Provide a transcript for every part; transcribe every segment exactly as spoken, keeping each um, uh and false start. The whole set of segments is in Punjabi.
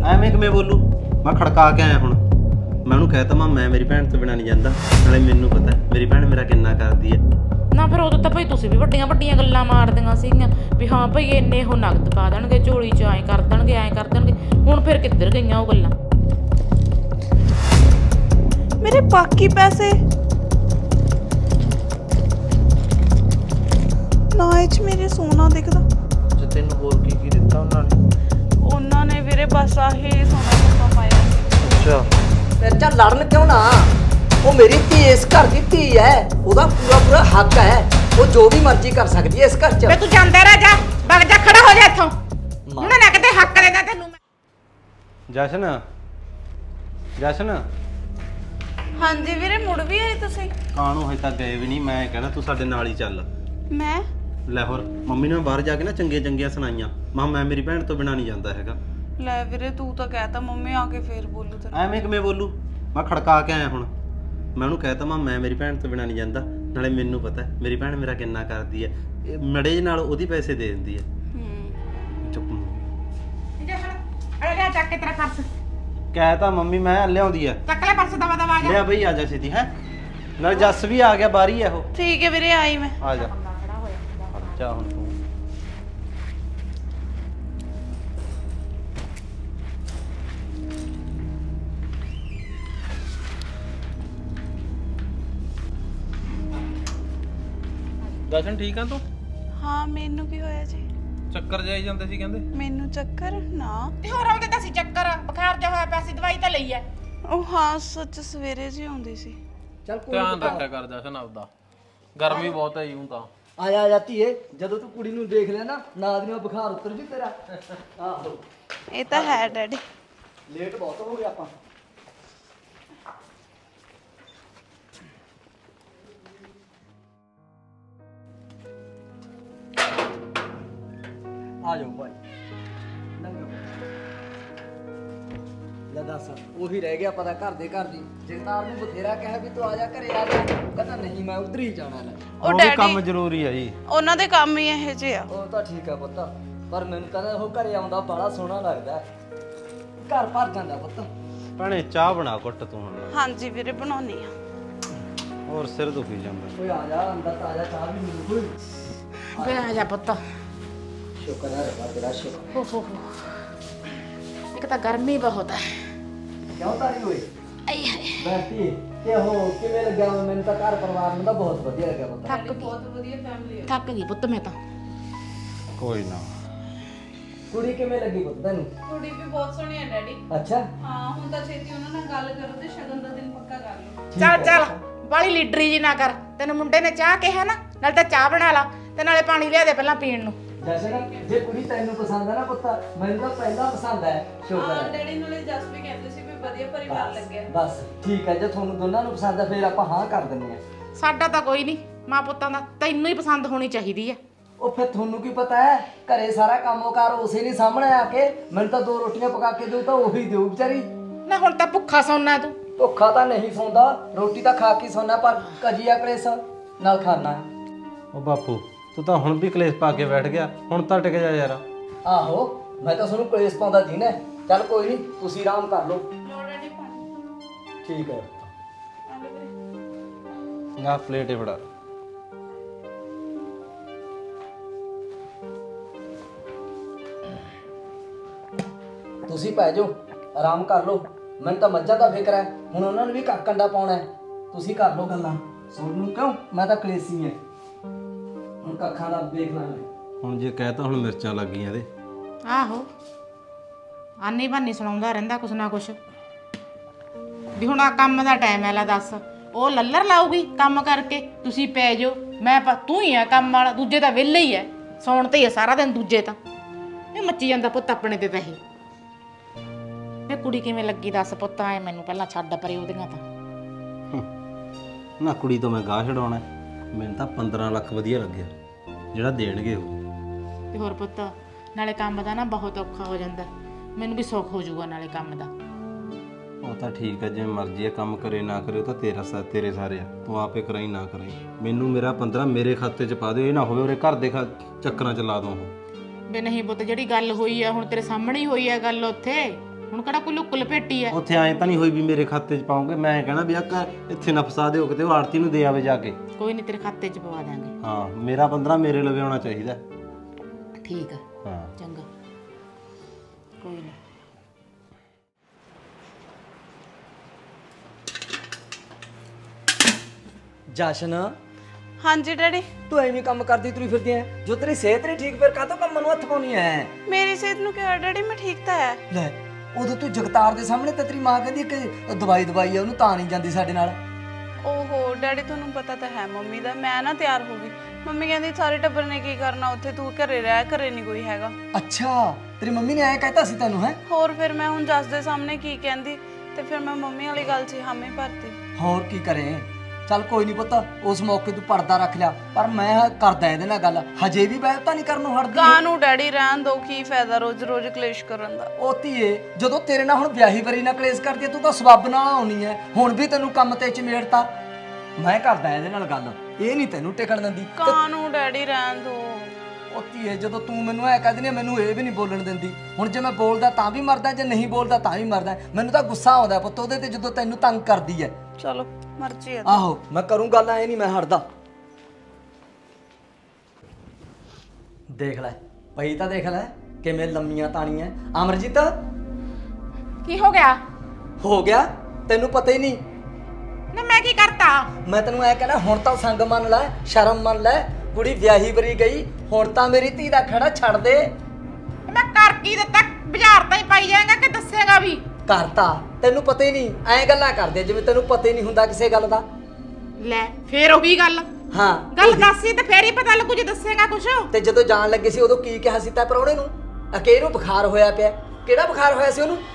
ਐਵੇਂ ਕਿਵੇਂ ਬੋਲੂ? ਮੈਂ ਖੜਕਾ ਕੇ ਆਇਆ ਹੁਣ। ਮੈਂ ਉਹਨੂੰ ਕਹਿਤਾ ਮੈਂ ਮੈਂ ਮੇਰੀ ਭੈਣ ਤੋਂ ਬਿਨਾਂ ਨਹੀਂ ਜਾਂਦਾ, ਨਾਲੇ ਮੈਨੂੰ ਪਤਾ ਮੇਰੀ ਭੈਣ ਮੇਰਾ ਕਿੰਨਾ ਕਰਦੀ ਹੈ। ਨਾ ਫਿਰ ਉਦੋਂ ਤਾਂ ਭਾਈ ਤੁਸੀਂ ਵੀ ਵੱਡੀਆਂ ਵੱਡੀਆਂ ਗੱਲਾਂ ਮਾਰਦੀਆਂ ਸੀਗੀਆਂ ਵੀ ਹਾਂ ਭਾਈ ਇੰਨੇ ਉਹ ਨਗਦ ਪਾ ਦੇਣਗੇ ਝੋਲੀ 'ਚ, ਐਂ ਕਰ ਦੇਣਗੇ ਐਂ ਕਰ ਦੇਣਗੇ। ਹੁਣ ਫਿਰ ਕਿੱਧਰ ਗਈਆਂ ਉਹ ਗੱਲਾਂ? ਮੇਰੇ ਬਾਕੀ ਪੈਸੇ ਨਾ ਇਹ 'ਚ ਮੇਰੇ ਸੋਨਾ ਦਿਖਦਾ। ਅੱਛਾ ਤੈਨੂੰ ਹੋਰ ਕੀ ਕੀ ਦਿੱਤਾ ਉਹਨਾਂ ਨੇ? ਉਹਨਾਂ ਨੇ ਵੀਰੇ ਬਸ ਆਹੀ ਸੋਨਾ ਸੋਨਾ ਪਾਇਆ। ਅੱਛਾ ਫਿਰ ਚੱਲ ਲੜਨ ਕਿਉਂ ਨਾ? ਉਹ ਮੇਰੀ ਧੀ ਇਸ ਘਰ ਦੀ ਧੀ ਹੈ, ਉਹਦਾ ਪੂਰਾ ਪੂਰਾ ਹੱਕ ਹੈ। ਉਹ ਜੋ ਵੀ ਮਰਜ਼ੀ ਕਰ ਸਕਦੀ ਹੈ ਇਸ ਘਰ 'ਚ। ਵੇ ਤੂੰ ਜਾਂਦਾ ਰਹਿ ਜਾ, ਵਗ ਜਾ, ਖੜਾ ਹੋ ਜਾ ਇੱਥੋਂ। ਹੁਣ ਨਾ ਕਿਤੇ ਹੱਕ ਦੇਦਾ ਤੈਨੂੰ ਮੈਂ। ਜਸ਼ਨ ਜਸ਼ਨ ਹਾਂਜੀ ਵੀਰੇ ਮੁੜ ਵੀ ਆਏ ਤੁਸੀਂ? ਕਾਹਨੂੰ ਹਜੇ ਤੱਕ ਗਏ ਵੀ ਨਹੀਂ। ਮੈਂ ਕਹਿਣਾ ਤੂੰ ਸਾਡੇ ਨਾਲ ਹੀ ਚੱਲ। ਮੈਂ ਲੈ ਹੋਰ ਮੰਮੀ ਨੇ ਬਾਹਰ ਜਾ ਕੇ ਨਾ ਚੰਗੀਆਂ ਚੰਗੀਆਂ ਸੁਣਾਈਆਂ। ਮੈਂ ਮੈਂ ਮੇਰੀ ਭੈਣ ਤੋਂ ਬਿਨਾਂ ਨਹੀਂ ਜਾਂਦਾ ਹੈਗਾ। ਲੈ ਵੀਰੇ ਤੂੰ ਤਾਂ ਕਹਿਤਾ ਮੰਮੀ ਆ ਕੇ ਫੇਰ ਬੋਲੂ ਤੇ। ਐਵੇਂ ਕਿਵੇਂ ਬੋਲੂ? ਮੈਂ ਖੜਕਾ ਕੇ ਆਇਆ ਹੁਣ। ਮੈਂ ਉਹਨੂੰ ਕਹਿਤਾ ਮੈਂ ਮੈਂ ਮੇਰੀ ਭੈਣ ਤੋਂ ਬਿਨਾਂ ਨਹੀਂ ਜਾਂਦਾ, ਨਾਲੇ ਮੈਨੂੰ ਪਤਾ ਮੇਰੀ ਭੈਣ ਮੇਰਾ ਕਿੰਨਾ ਕਰਦੀ ਹੈ। ਇਹ ਮੜੇ ਜਿਹੇ ਨਾਲ ਉਹਦੀ ਪੈਸੇ ਦੇ ਦਿੰਦੀ ਹੈ। ਹੂੰ ਚੁੱਪ ਅਰੇ ਲੈ ਚੱਕ ਕੇ ਤੇਰਾ ਪਰਸ, ਕਹਿਤਾ ਮੰਮੀ ਮੈਂ ਲਿਆਉਂਦੀ ਆ। ਚੱਕ ਲੈ ਪਰਸ ਦਵਾ ਦਵਾ ਜਾ। ਲਿਆ ਬਈ ਆ ਜਾ ਛੇਤੀ। ਹੈ ਨਾਲ ਜੱਸ ਵੀ ਆ ਗਿਆ, ਬਾਹਰ ਹੀ ਆ ਉਹ। ਠੀਕ ਹੈ ਵੀਰੇ ਆਈ ਮੈਂ। ਆ ਜਾ ਜਾ ਹੁਣ ਤੂੰ। ਦਰਸ਼ਨ ਠੀਕ ਆ ਤੂੰ? ਹਾਂ ਮੈਨੂੰ ਕੀ ਹੋਇਆ ਜੀ? ਚੱਕਰ ਜਾਈ ਜਾਂਦੇ ਸੀ ਕਹਿੰਦੇ। ਮੈਨੂੰ ਚੱਕਰ ਨਾ। ਤੇ ਹੋਰ ਆਉਂਦੇ ਤਾਂ ਸੀ ਚੱਕਰ, ਬੁਖਾਰ ਜਾ ਹੋਇਆ ਪਿਆ ਸੀ, ਦਵਾਈ ਤਾਂ ਲਈ ਐ। ਉਹ ਹਾਂ ਸੱਚ ਸਵੇਰੇ ਜੀ ਆਉਂਦੀ ਸੀ। ਚੱਲ ਕੋਈ ਧਿਆਨ ਰੱਖਿਆ ਕਰ ਦਰਸ਼ਨ ਆਪਦਾ, ਗਰਮੀ ਬਹੁਤ ਹੈ ਜੀ ਹੁਣ ਤਾਂ। ਆ ਜਾ ਆ ਜਾ ਧੀਏ, ਜਦੋਂ ਤੂੰ ਕੁੜੀ ਨੂੰ ਦੇਖ ਲਿਆ ਨਾ ਨਾਲ ਦੀ ਨਾਲ ਬੁਖਾਰ ਉਤਰ ਜੂ ਤੇਰਾ। ਆਹੋ ਇਹ ਤਾਂ ਹੈ ਡੈਡੀ। ਲੇਟ ਬਹੁਤ ਹੋ ਗਿਆ ਆਪਾਂ। ਆ ਜਾਓ ਭਾਈ। ਲੈ ਦੱਸ ਉਹੀ ਰਹਿ ਗਿਆ ਪਤਾ ਘਰ ਦੇ ਘਰ ਦੀ। ਜਗਤਾਰ ਨੂੰ ਬਥੇਰਾ ਕਿਹਾ ਵੀ ਤੂੰ ਆ ਜਾ ਘਰੇ ਆ ਜਾ, ਕਹਿੰਦਾ ਨਹੀਂ ਮੈਂ ਉਧਰ ਹੀ ਜਾਣਾ। ਲੈ ਉਹ ਵੀ ਡੈਡੀ ਕੰਮ ਜ਼ਰੂਰੀ ਆ ਜੀ। ਉਹਨਾਂ ਦੇ ਕੰਮ ਹੀ ਇਹੋ ਜਿਹੇ ਆ। ਉਹ ਤਾਂ ਠੀਕ ਆ ਪੁੱਤ, ਪਰ ਮੈਨੂੰ ਕਹਿੰਦਾ ਉਹ ਘਰੇ ਆਉਂਦਾ ਬੜਾ ਸੋਹਣਾ ਲੱਗਦਾ, ਘਰ ਭਰ ਜਾਂਦਾ ਪੁੱਤ। ਭੈਣੇ ਚਾਹ ਬਣਾ ਘੁੱਟ ਤੂੰ ਹੁਣ। ਹਾਂਜੀ ਵੀਰੇ ਬਣਾਉਣੀ ਆ। ਹੋਰ ਸਿਰ ਦੁਖੀ ਜਾਂਦਾ। ਓਏ ਆ ਜਾ ਅੰਦਰ ਤਾਂ ਆ ਜਾ, ਚਾਹ ਵੀ ਮਿਲੂ ਕੋਈ। ਵੇ ਆ ਜਾ ਪੁੱਤ। ਸ਼ੁਕਰ ਹੈ ਰੱਬਾ ਤੇਰਾ, ਸ਼ੁਕਰ। ਹੋ ਹੋ ਹੋ, ਇੱਕ ਤਾਂ ਗਰਮੀ ਬਹੁਤ ਹੈ। ਕਿਉਂ ਤਾਰੀ ਹੋਈ ਆਈ ਹਾਏ ਬੈਠੀ ਤੇ ਹੋ ਕਿਵੇਂ ਲੱਗਿਆ? ਮੈਨੂੰ ਤਾਂ ਘਰ ਪਰਿਵਾਰ ਨੂੰ ਤਾਂ ਬਹੁਤ ਵਧੀਆ ਲੱਗਿਆ ਪੁੱਤ। ਥੱਕ ਗਈ, ਬਹੁਤ ਵਧੀਆ ਫੈਮਿਲੀ ਹੈ। ਥੱਕ ਗਈ ਪੁੱਤ ਮੈਂ ਤਾਂ। ਕੋਈ ਨਾ। ਕੁੜੀ ਕਿਵੇਂ ਲੱਗੀ ਪੁੱਤ ਤੈਨੂੰ? ਕੁੜੀ ਵੀ ਬਹੁਤ ਸੋਹਣੀ ਹੈ ਡੈਡੀ। ਅੱਛਾ ਹਾਂ ਹੁਣ ਤਾਂ ਛੇਤੀ ਉਹਨਾਂ ਨਾਲ ਗੱਲ ਕਰੋ ਤੇ ਸ਼ਗਨ ਦਾ ਦਿਨ ਪੱਕਾ ਕਰ ਲਓ। ਚੱਲ ਚੱਲ ਬਾਲੀ ਲੀਡਰੀ ਜੀ ਨਾ ਕਰ। ਤੈਨੂੰ ਮੁੰਡੇ ਨੇ ਚਾਹ ਕਿਹਾ ਨਾ, ਨਾਲੇ ਤਾਂ ਚਾਹ ਬਣਾ ਲਾ ਤੇ ਨਾਲੇ ਪਾਣੀ ਲਿਆ ਦੇ ਪਹਿਲਾਂ ਪੀਣ ਨੂੰ। ਜੈਸੇ ਨਾ ਜੇ ਕੁੜੀ ਤੈਨੂੰ ਪਸੰਦ ਹੈ ਨਾ ਪੁੱਤ, ਮੈਨੂੰ ਤਾਂ ਪਹਿਲਾਂ ਪਸੰਦ ਹੈ। ਸ਼ੁਕਰ ਹੈ। ਡੈਡੀ ਨਾਲੇ ਜਸ ਵੀ ਕਹਿੰਦੇ ਸੀ ਵੀ ਵਧੀਆ ਪਰਿਵਾਰ ਲੱਗਿਆ। ਬਸ ਠੀਕ ਹੈ, ਜੇ ਤੁਹਾਨੂੰ ਦੋਨਾਂ ਨੂੰ ਪਸੰਦ ਹੈ ਫਿਰ ਆਪਾਂ ਹਾਂ ਕਰ ਦਿੰਦੇ ਆ। ਸਾਡਾ ਤਾਂ ਕੋਈ ਨਹੀਂ ਮਾਂ ਪੁੱਤਾਂ ਦਾ, ਤੈਨੂੰ ਹੀ ਪਸੰਦ ਹੋਣੀ ਚਾਹੀਦੀ ਹੈ। ਉਹ ਫਿਰ ਤੁਹਾਨੂੰ ਕੀ ਪਤਾ ਹੈ, ਘਰੇ ਸਾਰਾ ਕੰਮਕਾਰ ਉਸੇ ਨਹੀਂ ਸਾਹਮਣੇ ਆ ਕੇ। ਮੈਨੂੰ ਤਾਂ ਦੋ ਰੋਟੀਆਂ ਪਕਾ ਕੇ ਦਿਓ ਤਾਂ ਉਹੀ ਦਿਓ ਵਿਚਾਰੀ। ਨਾ ਹੁਣ ਤਾਂ ਭੁੱਖਾ ਸੌਣਾ ਤੂੰ। ਭੁੱਖਾ ਤਾਂ ਨਹੀਂ ਸੌਂਦਾ, ਰੋਟੀ ਤਾਂ ਖਾ ਕੇ ਸੌਣਾ, ਪਰ ਕਜੀਆ ਕਲੇਸ ਨਾਲ ਖਾਣਾ। ਉਹ ਬਾਪੂ ਤੂੰ ਤਾਂ ਹੁਣ ਵੀ ਕਲੇਸ਼ ਪਾ ਕੇ ਬੈਠ ਗਿਆ, ਹੁਣ ਤਾਂ ਟਿਕ ਜਾ ਯਾਰ। ਆਹੋ ਮੈਂ ਤਾਂ ਤੁਹਾਨੂੰ ਕਲੇਸ਼ ਪਾਉਂਦਾ ਜੀ ਨਾ। ਚੱਲ ਕੋਈ ਨਹੀਂ, ਤੁਸੀਂ ਆਰਾਮ ਕਰ ਲਓ। ਠੀਕ ਹੈ। ਆਹ ਪਲੇਟ ਹੀ ਫੜਾ। ਤੁਸੀਂ ਪੈ ਜਾਓ, ਆਰਾਮ ਕਰ ਲਓ। ਮੈਨੂੰ ਤਾਂ ਮੱਝਾਂ ਦਾ ਫਿਕਰ ਹੈ, ਹੁਣ ਉਹਨਾਂ ਨੂੰ ਵੀ ਕੱਖ ਕੰਡਾ ਪਾਉਣਾ ਹੈ। ਤੁਸੀਂ ਕਰ ਲਓ ਗੱਲਾਂ। ਤੁਹਾਨੂੰ ਕਿਉਂ, ਮੈਂ ਤਾਂ ਕਲੇਸ਼ੀ ਹੈ। ਹੁਣ ਕੱਖਾਂ ਦਾ ਦੇਖ ਲਾਂਗੇ। ਹੁਣ ਜੇ ਕਹਿਤਾ ਹੁਣ ਮਿਰਚਾਂ ਲੱਗ ਗਈਆਂ ਇਹਦੇ। ਆਹੋ ਆਨੀ ਬਾਨੀ ਸੁਣਾਉਂਦਾ ਰਹਿੰਦਾ ਕੁਛ ਨਾ ਕੁਛ ਵੀ ਹੁਣ ਆ ਕੰਮ ਦਾ ਟਾਈਮ ਹੈ। ਲੈ ਦੱਸ ਉਹ ਲੱਲਰ ਲਾਊਗੀ ਕੰਮ ਕਰਕੇ, ਤੁਸੀਂ ਪੈ ਜਾਓ। ਮੈਂ ਤੂੰ ਹੀ ਆ ਕੰਮ ਵਾਲਾ, ਦੂਜੇ ਤਾਂ ਵਿਹਲੇ ਹੀ ਐ, ਸੌਣ ਤੇ ਹੀ ਆ ਸਾਰਾ ਦਿਨ। ਦੂਜੇ ਤਾਂ ਇਹ ਮੱਚੀ ਜਾਂਦਾ ਪੁੱਤ ਆਪਣੇ ਤੇ ਤਾਂ ਇਹ। ਇਹ ਕੁੜੀ ਕਿਵੇਂ ਲੱਗੀ ਦੱਸ ਪੁੱਤ? ਐ ਮੈਨੂੰ ਪਹਿਲਾਂ ਛੱਡ ਪਰੇ ਉਹਦੀਆਂ ਤਾਂ। ਨਾ ਕੁੜੀ ਤੋਂ ਮੈਂ ਗਾਹ ਛਡਾਉਣਾ, ਮੈਨੂੰ ਤਾਂ ਪੰਦਰਾਂ ਲੱਖ ਵਧੀਆ ਲੱਗਿਆ ਜਿਹੜਾ ਦੇਣਗੇ ਉਹ। ਤੇ ਹੋਰ ਪੁੱਤ ਨਾਲੇ ਕੰਮ ਦਾ ਨਾ ਬਹੁਤ ਔਖਾ ਹੋ ਜਾਂਦਾ, ਮੈਨੂੰ ਵੀ ਸੁੱਖ ਹੋ ਜਾਊਗਾ ਨਾਲੇ ਕੰਮ ਦਾ। ਉਹ ਤਾਂ ਠੀਕ ਹੈ, ਜਿਵੇਂ ਮਰਜ਼ੀ ਹੈ, ਕੰਮ ਕਰੇ ਨਾ ਕਰੇ ਉਹ ਤਾਂ ਤੇਰਾ ਸਾ ਤੇਰੇ ਸਾਰੇ ਆ, ਤੂੰ ਆਪੇ ਕਰਾਈ ਨਾ ਕਰਾਈ। ਮੈਨੂੰ ਮੇਰਾ ਪੰਦਰਾਂ ਮੇਰੇ ਖਾਤੇ 'ਚ ਪਾ ਦਿਓ, ਇਹ ਨਾ ਹੋਵੇ ਉਹਦੇ ਘਰ ਦੇ ਚੱਕਰਾਂ 'ਚ ਲਾ ਦੋ ਉਹ। ਵੀ ਨਹੀਂ ਪੁੱਤ ਜਿਹੜੀ ਗੱਲ ਹੋਈ ਆ ਹੁਣ ਤੇਰੇ ਸਾਹਮਣੇ ਹੀ ਹੋਈ ਆ ਗੱਲ ਉੱਥੇ, ਹੁਣ ਕਿਹੜਾ ਕੋਈ ਲੁੱਕ ਲਪੇਟੀ ਐ। ਉੱਥੇ ਐਂ ਤਾਂ ਨਹੀਂ ਹੋਈ ਵੀ ਮੇਰੇ ਖਾਤੇ 'ਚ ਪਾਉਂਗੇ, ਮੈਂ ਕਹਿਣਾ ਵੀ ਆ ਇੱਥੇ ਨਾ ਫਸਾ ਦਿਓ ਕਿਤੇ, ਉਹ ਆੜਤੀ ਨੂੰ ਦੇ ਆਵੇ ਜਾ ਕੇ। ਕੋਈ ਨਹੀਂ ਤੇਰੇ ਖਾਤੇ 'ਚ ਪਵਾ ਦਾਂਗੇ। ਹਾਂ ਮੇਰਾ ਪੰਦਰਾਂ ਮੇਰੇ ਲਵੇ ਆਉਣਾ ਚਾਹੀਦਾ। ਠੀਕ ਆ, ਹਾਂ ਚੰਗਾ ਕੋਈ ਨਾ। ਜਸ਼ਨ ਹਾਂਜੀ ਡੈਡੀ। ਤੂੰ ਐਵੇਂ ਕੰਮ ਕਰਦੀ ਤੁਰੀ ਫਿਰਦੀ ਐ, ਜੋ ਤੇਰੀ ਸਿਹਤ ਨਹੀਂ ਠੀਕ ਫਿਰ ਕਾਹਤੋਂ ਕੰਮ ਨੂੰ ਹੱਥ ਪਾਉਣੀ ਐ? ਮੇਰੀ ਸਿਹਤ ਨੂੰ ਕਿਹਾ ਡੈਡੀ, ਮੈਂ ਠੀਕ ਤਾਂ ਹੈ। ਲੈ ਉਦੋਂ ਤੂੰ ਜਗਤਾਰ ਦੇ ਸਾਹਮਣੇ ਤਾਂ ਤੇਰੀ ਮਾਂ ਕਹਿੰਦੀ ਕਿ ਦਵਾਈ ਦਵਾਈ ਆ ਉਹਨੂੰ, ਤਾਂ ਨਹੀਂ ਜਾਂਦੀ ਸਾਡੇ ਨਾਲ। ਓਹੋ ਡੈਡੀ, ਤੁਹਾਨੂੰ ਪਤਾ ਤਾਂ ਹੈ ਮੰਮੀ ਦਾ। ਮੈਂ ਨਾ ਤਿਆਰ ਹੋ ਗਈ, ਮੰਮੀ ਕਹਿੰਦੀ ਸਾਰੇ ਟੱਬਰ ਨੇ ਕੀ ਕਰਨਾ ਉੱਥੇ, ਤੂੰ ਘਰੇ ਰਹਿ, ਘਰੇ ਨਹੀਂ ਕੋਈ ਹੈਗਾ। ਅੱਛਾ ਤੇਰੀ ਮੰਮੀ ਨੇ ਐਂ ਕਹਿਤਾ ਸੀ ਤੈਨੂੰ? ਹੈ ਹੋਰ ਫਿਰ ਮੈਂ ਹੁਣ ਜੱਸ ਦੇ ਸਾਹਮਣੇ ਕੀ ਕਹਿੰਦੀ, ਤੇ ਫਿਰ ਮੈਂ ਮੰਮੀ ਵਾਲੀ ਗੱਲ 'ਚ ਹਾਮੀ ਭਰਤੀ। ਹੋਰ ਕੀ ਕਰੇ? ਚੱਲ ਕੋਈ ਨਹੀਂ ਪੁੱਤ, ਉਸ ਮੌਕੇ ਤੂੰ ਪਰਦਾ ਰੱਖ ਲਿਆ, ਪਰ ਮੈਂ ਕਰਦਾ ਇਹਦੇ ਨਾਲ ਗੱਲ, ਹਜੇ ਵੀ ਬਹਿ ਤਾਂ ਨਹੀਂ ਕਰਨੋਂ ਹਟਦੀ। ਕਾਹਨੂੰ ਡੈਡੀ, ਰਹਿਣ ਦੋ, ਕੀ ਫਾਇਦਾ ਰੋਜ਼ ਰੋਜ਼ ਕਲੇਸ਼ ਕਰਨ ਦਾ। ਉਹ ਧੀਏ ਜਦੋਂ ਤੇਰੇ ਨਾਲ ਹੁਣ ਵਿਆਹੀ ਵਰੀ ਨਾਲ ਕਲੇਸ਼ ਕਰਦੀ ਐ, ਤੂੰ ਤਾਂ ਸਬੱਬ ਨਾਲ ਆਉਣੀ ਐ, ਹੁਣ ਵੀ ਤੈਨੂੰ ਕੰਮ ਤੇ ਚਮੇੜਤਾ। ਮੈਂ ਕਰਦਾ ਇਹਦੇ ਨਾਲ ਗੱਲ, ਇਹ ਨਹੀਂ ਤੈਨੂੰ ਟਿਕਣ ਦਿੰਦੀ। ਕਾਹਨੂੰ ਡੈਡੀ, ਰਹਿਣ ਦੋ। ਉਹ ਧੀਏ ਜਦੋਂ ਤੂੰ ਮੈਨੂੰ ਐ ਕਹਿੰਦੀ, ਮੈਨੂੰ ਇਹ ਵੀ ਨਹੀਂ ਬੋਲਣ ਦਿੰਦੀ। ਹੁਣ ਜੇ ਮੈਂ ਬੋਲਦਾ ਤਾਂ ਵੀ ਮਰਦਾ, ਜੇ ਨਹੀਂ ਬੋਲਦਾ ਤਾਂ ਵੀ ਮਰਦਾ। ਮੈਨੂੰ ਤਾਂ ਗੁੱਸਾ ਆਉਂਦਾ ਪੁੱਤ ਉਹਦੇ ਤੇ ਜਦੋਂ ਤੈਨੂੰ ਤੰਗ ਕਰਦੀ ਐ। ਚਲੋ ਮਰਜ਼ੀ ਹੈ। ਆਹੋ ਮੈਂ ਕਰੂੰ ਗੱਲ, ਐ ਨਹੀਂ ਮੈਂ ਹਟਦਾ। ਦੇਖ ਲੈ ਪਈ ਤਾਂ ਦੇਖ ਲੈ ਕਿਵੇਂ ਲੰਮੀਆਂ ਤਾਣੀਆਂ। ਅਮਰਜੀਤ ਕੀ ਹੋ ਗਿਆ? ਹੋ ਗਿਆ ਤੈਨੂੰ ਪਤਾ ਹੀ ਨਹੀਂ ਨਾ ਮੈਂ ਕੀ ਕਰਤਾ? ਮੈਂ ਤੈਨੂੰ ਐ ਕਹਿਣਾ, ਹੁਣ ਤਾਂ ਸੰਗ ਮੰਨ ਲੈ, ਸ਼ਰਮ ਮੰਨ ਲੈ, ਕੁੜੀ ਵਿਆਹੀ ਵਰੀ ਗਈ, ਹੁਣ ਤਾਂ ਮੇਰੀ ਧੀ ਦਾ ਖੜਾ ਛੱਡ ਦੇ। ਮੈਂ ਕਰ ਕੀ ਦਿੱਤਾ? ਬਾਜ਼ਾਰ ਤਾਂ ਹੀ ਪਾਈ ਜਾਏਗਾ ਕਿ ਦੱਸੇਗਾ ਵੀ? ਕਰਤਾ ਤੈਨੂੰ ਪਤਾ ਹੀ ਨਹੀਂ, ਐਂ ਗੱਲਾਂ ਕਰਦੇ ਜਿਵੇਂ ਤੈਨੂੰ ਪਤਾ ਹੀ ਨਹੀਂ ਹੁੰਦਾ ਕਿਸੇ ਗੱਲ ਦਾ। ਲੈ ਫੇਰ ਉਹੀ ਗੱਲ। ਹਾਂ ਗੱਲ ਦੱਸੀ ਤੇ ਫੇਰ ਹੀ ਪਤਾ ਲੱਗੂ ਜੇ ਦੱਸੇਗਾ ਕੁਛ। ਤੇ ਜਦੋਂ ਜਾਣ ਲੱਗੇ ਸੀ ਉਦੋਂ ਕੀ ਕਿਹਾ ਸੀ ਤੈਂ ਪ੍ਰਾਹੁਣੇ ਨੂੰ? ਅਕੇ ਨੂੰ ਬੁਖਾਰ ਹੋਇਆ ਪਿਆ। ਕਿਹੜਾ ਬੁਖਾਰ ਹੋਇਆ ਸੀ ਉਹਨੂੰ?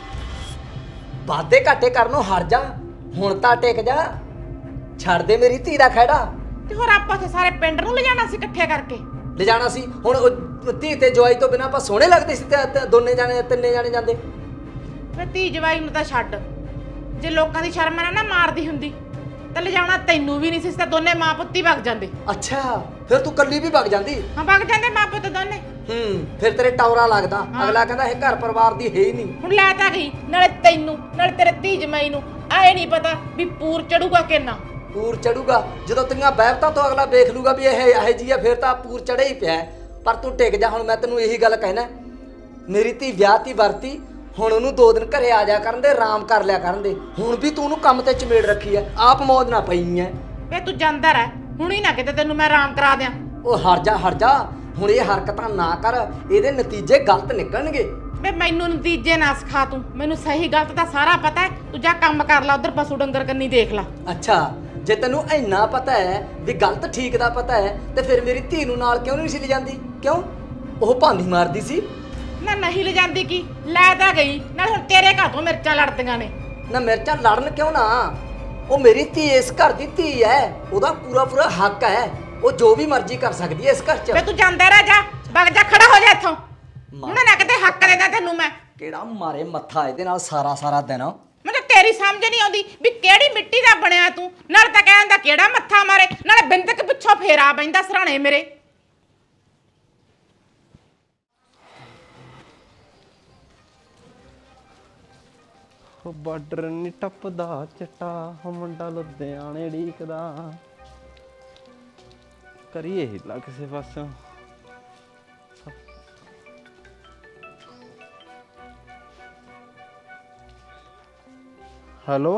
ਵਾਧੇ ਘਾਟੇ ਕਰਨੋਂ ਹਟ ਜਾ, ਹੁਣ ਤਾਂ ਟਿਕ ਜਾ, ਛੱਡ ਦੇ ਮੇਰੀ ਧੀ ਦਾ ਖਹਿੜਾ। ਤੇ ਹੋਰ ਆਪਾਂ ਤੇ ਸਾਰੇ ਪਿੰਡ ਨੂੰ ਲਿਜਾਣਾ ਸੀ ਇਕੱਠੇ ਕਰਕੇ। ਲਿਜਾਣਾ ਸੀ, ਹੁਣ ਉਹ ਧੀ ਤੇ ਜਵਾਈ ਤੋਂ ਬਿਨਾਂ ਆਪਾਂ ਸੋਹਣੇ ਲੱਗਦੇ ਸੀ ਤੇ ਦੋਨੇ ਜਾਣੇ ਤਿੰਨੇ ਜਾਣੇ ਜਾਂਦੇ। ਮੈਂ ਧੀ ਜਵਾਈ ਨੂੰ ਤਾਂ ਛੱਡ, ਜੇ ਲੋਕਾਂ ਦੀ ਸ਼ਰਮ ਨਾ ਨਾ ਮਾਰਦੀ ਹੁੰਦੀ ਤਾਂ ਲਿਜਾਣਾ ਤੈਨੂੰ ਵੀ ਨਹੀਂ ਸੀ, ਤਾਂ ਦੋਨੇ ਮਾਂ ਪੁੱਤ ਹੀ ਵਗ ਜਾਂਦੇ। ਅੱਛਾ ਫਿਰ ਤੂੰ ਕੱਲੀ ਵੀ ਵਗ ਜਾਂਦੀ? ਹਾਂ ਵਗ ਜਾਂਦੇ ਮਾਂ ਪੁੱਤ ਦੋਨੇ। ਹੂੰ ਫਿਰ ਤੇਰੇ ਟੌਰਾ ਲੱਗਦਾ, ਅਗਲਾ ਕਹਿੰਦਾ ਇਹ ਘਰ ਪਰਿਵਾਰ ਦੀ ਹੈ ਹੀ ਨਹੀਂ। ਹੁਣ ਲੈ ਤਾਂ ਗਈ, ਨਾਲੇ ਤੈਨੂੰ ਨਾਲੇ ਤੇਰੇ ਧੀ ਜਮਾਈ ਨੂੰ ਆਏ ਨਹੀਂ ਪਤਾ ਵੀ ਪੂਰ ਚੜੂਗਾ ਕਿ ਨਾ। ਪੂਰ ਚੜੂਗਾ ਜਦੋਂ ਤੇਰੀਆਂ ਬਹਿਬਤਾਂ ਤੋਂ ਅਗਲਾ ਵੇਖ ਲੂਗਾ ਵੀ ਇਹ ਇਹ ਜੀ ਆ, ਫਿਰ ਤਾਂ ਪੂਰ ਚੜੇ ਹੀ ਪਿਆ। ਪਰ ਤੂੰ ਟਿਕ ਜਾ, ਹੁਣ ਮੈਂ ਤੈਨੂੰ ਇਹੀ ਗੱਲ ਕਹਿਣਾ, ਮੇਰੀ ਧੀ ਵਿਆਹਤੀ ਵਰਤੀ, ਹੁਣ ਉਹਨੂੰ ਦੋ ਦਿਨ ਘਰੇ ਆ ਜਾ ਕਰਨ ਦੇ, ਆਰਾਮ ਕਰ ਲਿਆ ਕਰਨ ਦੇ। ਹੁਣ ਵੀ ਤੂੰ ਉਹਨੂੰ ਕੰਮ ਤੇ ਚਮੇੜ ਰੱਖੀ ਐ, ਆਪ ਮੌਜ ਨਾ ਪਈ ਐ। ਵੇ ਤੂੰ ਜਾਂਦਾ ਰਹਿ, ਹੁਣੀ ਨਾ ਕਿਤੇ ਤੈਨੂੰ ਮੈਂ ਆਰਾਮ ਕਰਾ ਦਿਆਂ। ਉਹ ਹਟ ਜਾ ਹਟ ਜਾ, ਹੁਣ ਇਹ ਹਰਕਤਾਂ ਨਾ ਕਰ, ਇਹਦੇ ਨਤੀਜੇ ਗਲਤ ਨਿਕਲਣਗੇ। ਵੇ ਮੈਨੂੰ ਨਤੀਜੇ ਨਾ ਸਿਖਾ ਤੂੰ, ਮੈਨੂੰ ਸਹੀ ਗਲਤ ਦਾ ਸਾਰਾ ਪਤਾ ਹੈ। ਤੂੰ ਜਾ ਕੰਮ ਕਰ ਲੈ, ਉਧਰ ਪਸ਼ੂ ਡੰਗਰ ਕੰਨੀ ਦੇਖ ਲੈ। ਅੱਛਾ ਜੇ ਤੈਨੂੰ ਇੰਨਾ ਪਤਾ ਹੈ ਵੀ ਗਲਤ ਠੀਕ ਦਾ ਪਤਾ ਹੈ, ਤੇ ਫਿਰ ਮੇਰੀ ਧੀ ਨੂੰ ਨਾਲ ਕਿਉਂ ਨਹੀਂ ਸੀ ਲਿਜਾਂਦੀ? ਕਿਉਂ ਉਹ ਭਾਂਦੀ ਮਾਰਦੀ ਸੀ? ਨਾ ਨਹੀਂ ਲਿਜਾਂਦੀ ਕੀ, ਲੈ ਤਾਂ ਗਈ, ਨਾਲ ਹੁਣ ਤੇਰੇ ਘਰ ਤੋਂ ਮਿਰਚਾਂ ਲੜਦੀਆਂ ਨੇ। ਨਾ ਮਿਰਚਾਂ ਲੜਨ ਕਿਉਂ ਨਾ, ਉਹ ਮੇਰੀ ਧੀ ਇਸ ਘਰ ਦੀ ਧੀ ਹੈ, ਉਹਦਾ ਪੂਰਾ ਪੂਰਾ ਹੱਕ ਹੈ, ਉਹ ਜੋ ਵੀ ਮਰਜ਼ੀ ਕਰ ਸਕਦੀ ਹੈ ਇਸ ਘਰ 'ਚ। ਵੇ ਤੂੰ ਜਾਂਦਾ ਰਹਿ, ਜਾ ਵਗ ਜਾ, ਖੜਾ ਹੋ ਜਾ ਇੱਥੋਂ। ਹੁਣ ਨਾ ਕਿਤੇ ਹੱਕ ਦੇਦਾ ਤੈਨੂੰ ਮੈਂ। ਕਿਹੜਾ ਮਾਰੇ ਮੱਥਾ ਇਹਦੇ ਨਾਲ ਸਾਰਾ ਸਾਰਾ ਦਿਨ। ਮੈਨੂੰ ਤੇਰੀ ਸਮਝ ਨਹੀਂ ਆਉਂਦੀ ਵੀ ਕਿਹੜੀ ਮਿੱਟੀ ਦਾ ਬਣਿਆ ਤੂੰ। ਨਾਲ ਤਾਂ ਕਹਿੰਦਾ ਕਿਹੜਾ ਮੱਥਾ ਮਾਰੇ, ਨਾਲੇ ਬਿੰਦਕ ਪਿੱਛੋਂ ਫੇਰਾ ਬੈਂਦਾ ਸਰਾਣੇ ਮੇਰੇ। ਉਹ ਬਾਰਡਰ ਨੀ ਟੱਪਦਾ ਚਟਾ, ਉਹ ਮੁੰਡਾ ਲੁਧਿਆਣੇ ਢੀਕਦਾ, ਕਰੀਏ ਹਿੱਲਾ ਕਿਸੇ ਪਾਸੋਂ। ਹੈਲੋ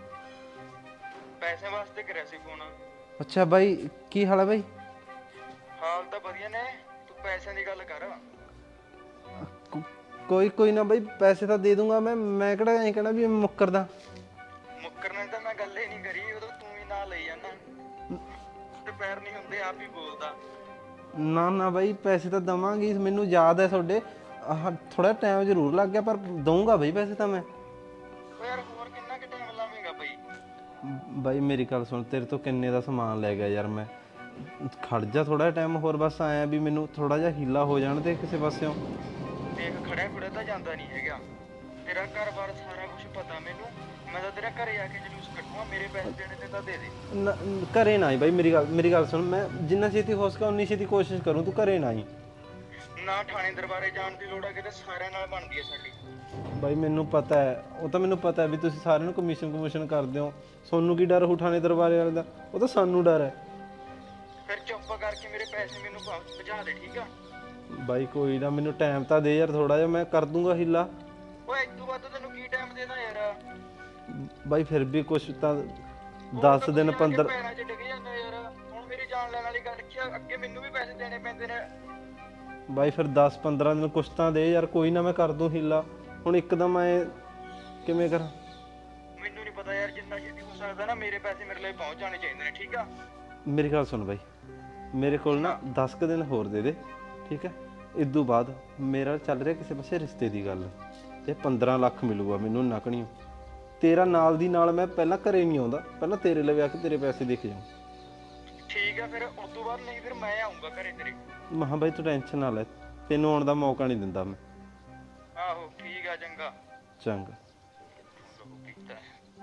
ਪੈਸੇ ਵਾਸਤੇ ਕਰਿਆ ਸੀ ਫੋਨ। ਅੱਛਾ ਬਾਈ, ਕੀ ਹਾਲ ਹੈ ਬਾਈ? ਹਾਲ ਤਾਂ ਵਧੀਆ ਨੇ, ਤੂੰ ਪੈਸਿਆਂ ਦੀ ਗੱਲ ਕਰ। ਕੋ- ਕੋਈ ਕੋਈ ਨਾ ਬਾਈ, ਪੈਸੇ ਤਾਂ ਦੇ ਦੂੰਗਾ ਮੈਂ ਮੈਂ ਕਿਹੜਾ ਐਂ ਕਹਿਣਾ ਵੀ ਮੁੱਕਰਦਾ। ਮੁੱਕਰਨੇ ਤਾਂ ਮੈਂ ਗੱਲ ਹੀ ਨਹੀਂ ਕਰੀ, ਉਦੋਂ ਤੂੰ ਹੀ ਨਾਲ ਲਈ ਜਾਂਦਾ, ਤੇ ਪੈਰ ਨਹੀਂ ਹੁੰਦੇ ਆਪ ਹੀ ਬੋਲਦਾ। ਨਾ ਨਾ ਬਾਈ, ਪੈਸੇ ਤਾਂ ਦਵਾਂਗੀ, ਮੈਨੂੰ ਯਾਦ ਹੈ ਤੁਹਾਡੇ। ਆਹ ਥੋੜਾ ਟਾਈਮ ਜ਼ਰੂਰ ਲੱਗ ਗਿਆ, ਪਰ ਦਊਂਗਾ ਬਾਈ ਪੈਸੇ ਤਾਂ ਮੈਂ। ਓ ਯਾਰ ਹੋਰ ਕਿੰਨਾ ਕੁ ਟਾਈਮ ਲਾਵੇਂਗਾ ਬਈ? ਬਾਈ ਮੇਰੀ ਗੱਲ ਸੁਣ, ਤੇਰੇ ਤੋਂ ਕਿੰਨੇ ਦਾ ਸਮਾਨ ਲੈ ਗਿਆ ਯਾਰ ਮੈਂ, ਖੜ ਜਾ ਥੋੜਾ ਟਾਈਮ ਹੋਰ, ਬਸ ਆਇਆ ਵੀ ਮੈਨੂੰ ਥੋੜਾ ਜਿਹਾ ਹੀਲਾ ਹੋ ਜਾਣ ਤੇ ਕਿਸੇ ਪਾਸਿਓਂ। ਦੇਖ ਖੜਿਆ ਖੁੜਿਆ ਤਾਂ ਜਾਂਦਾ ਨਹੀਂ ਹੈਗਾ, ਤੇਰਾ ਘਰ-ਬਾਰ ਸਾਰਾ ਕੁਝ ਪਤਾ ਮੈਨੂੰ। ਮੈਂ ਤਾਂ ਤੇਰਾ ਘਰੇ ਆ ਕੇ ਜਲੂਸ ਕੱਢੂੰਗਾ, ਮੇਰੇ ਪੈਸੇ ਦੇਣੇ ਤੇ ਤਾਂ ਦੇ ਦੇ। ਨਾ ਘਰੇ ਨਾ ਆਈ ਬਾਈ, ਮੇਰੀ ਗੱਲ ਮੇਰੀ ਗੱਲ ਸੁਣ, ਮੈਂ ਜਿੰਨਾ ਛੇਤੀ ਹੋ ਸਕੇ ਉਨੀ ਛੇਤੀ ਕੋਸ਼ਿਸ਼ ਕਰੂੰ, ਤੂੰ ਘਰੇ ਨਾ ਆਈ। ਨਾ ਥਾਣੇ ਦਰਬਾਰੇ ਜਾਣ ਦੀ ਲੋੜ ਆ, ਕਿਤੇ ਸਾਰਿਆਂ ਨਾਲ ਬਣਦੀ ਹੈ ਸਾਡੀ। ਬਾਈ ਮੈਨੂੰ ਪਤਾ ਹੈ, ਉਹ ਤਾਂ ਮੈਨੂੰ ਪਤਾ ਵੀ ਤੁਸੀਂ ਸਾਰਿਆਂ ਨੂੰ ਕਮਿਸ਼ਨ ਕਮਿਸ਼ਨ ਕਰਦੇ ਹੋ। ਤੁਹਾਨੂੰ ਕੀ ਡਰ ਉਠਾਣੇ ਦਰਬਾਰੇ ਵਾਲੇ ਦਾ? ਉਹ ਤਾਂ ਸਾਨੂੰ ਡਰ ਹੈ। ਫਿਰ ਚੁੱਪ ਕਰਕੇ ਮੇਰੇ ਪੈਸੇ ਮੈਨੂੰ ਪਹੁੰਚਾ ਦੇ, ਠੀਕ ਆ? ਬਾਈ ਕੋਈ ਨਾ, ਮੈਨੂੰ ਟਾਈਮ ਤਾਂ ਦੇ ਯਾਰ ਥੋੜਾ ਜਿਹਾ, ਮੈਂ ਕਰ ਦੂੰਗਾ ਹਿੱਲਾ। ਓਏ ਇਦੋਂ ਵੱਧ ਤੈਨੂੰ ਕੀ ਟਾਈਮ ਦੇਣਾ ਯਾਰ? ਬਾਈ ਫਿਰ ਵੀ ਕੁਛ ਤਾਂ ਦਸ ਦਿਨ ਪੰਦਰਾਂ ਪੈਰਾਂ 'ਚ ਡਿੱਗ ਜਾਂਦਾ ਯਾਰ। ਹੁਣ ਮੇਰੀ ਜਾਨ ਲੈਣ ਵਾਲੀ ਗੱਲ ਕੀ ਆ? ਅੱਗੇ ਮੈਨੂੰ ਵੀ ਪੈਸੇ ਦੇਣੇ ਪੈਂਦੇ ਨੇ। ਬਾਈ ਫਿਰ ਦਸ ਪੰਦਰਾਂ ਦਿਨ ਕੁਛ ਤਾਂ ਦੇ ਯਾਰ, ਕੋਈ ਨਾ ਮੈਂ ਕਰ ਦੂੰ ਹਿੱਲਾ। ਹੁਣ ਇੱਕਦਮ ਮੈਂ ਕਿਵੇਂ ਕਰਾਂ? ਮੈਨੂੰ ਨਹੀਂ ਪਤਾ ਯਾਰ, ਜਿੰਨਾ ਛੇਤੀ ਹੋ ਸਕਦਾ ਨਾ ਮੇਰੇ ਪੈਸੇ ਮੇਰੇ ਲਈ ਪਹੁੰਚ ਜਾਣੇ ਚਾਹੀਦੇ ਨੇ, ਠੀਕ ਆ? ਮੇਰੀ ਗੱਲ ਸੁਣ ਬਾਈ, ਮੇਰੇ ਕੋਲ ਨਾ ਦਸ ਕੁ ਦਿਨ ਹੋਰ ਦੇ ਦੇ, ਠੀਕ ਹੈ? ਇਦੋਂ ਬਾਅਦ ਮੇਰਾ ਚੱਲ ਰਿਹਾ ਕਿਸੇ ਪਾਸੇ ਰਿਸ਼ਤੇ ਦੀ ਗੱਲ, ਤੇ ਪੰਦਰਾਂ ਲੱਖ ਮਿਲੂਗਾ ਮੈਨੂੰ ਨਕਣੀਓ। ਤੇਰਾ ਨਾਲ ਦੀ ਨਾਲ ਮੈਂ ਪਹਿਲਾਂ ਘਰੇ ਨਹੀਂ ਆਉਂਦਾ, ਪਹਿਲਾਂ ਤੇਰੇ ਲਈ ਆ ਕੇ ਤੇਰੇ ਪੈਸੇ ਦੇਖ ਜਾਊਂ। ਠੀਕ ਆ ਫਿਰ, ਉਸ ਤੋਂ ਬਾਅਦ ਨਹੀਂ ਫਿਰ ਮੈਂ ਆਉਂਗਾ ਘਰੇ ਤੇਰੇ। ਮਹਾਂ ਬਾਈ ਤੂੰ ਟੈਨਸ਼ਨ ਨਾ ਲੈ, ਤੈਨੂੰ ਆਉਣ ਦਾ ਮੌਕਾ ਨਹੀਂ ਦਿੰਦਾ ਮੈਂ। ਆਹੋ ਠੀਕ ਆ, ਚੰਗਾ ਚੰਗਾ। ਕੀਤਾ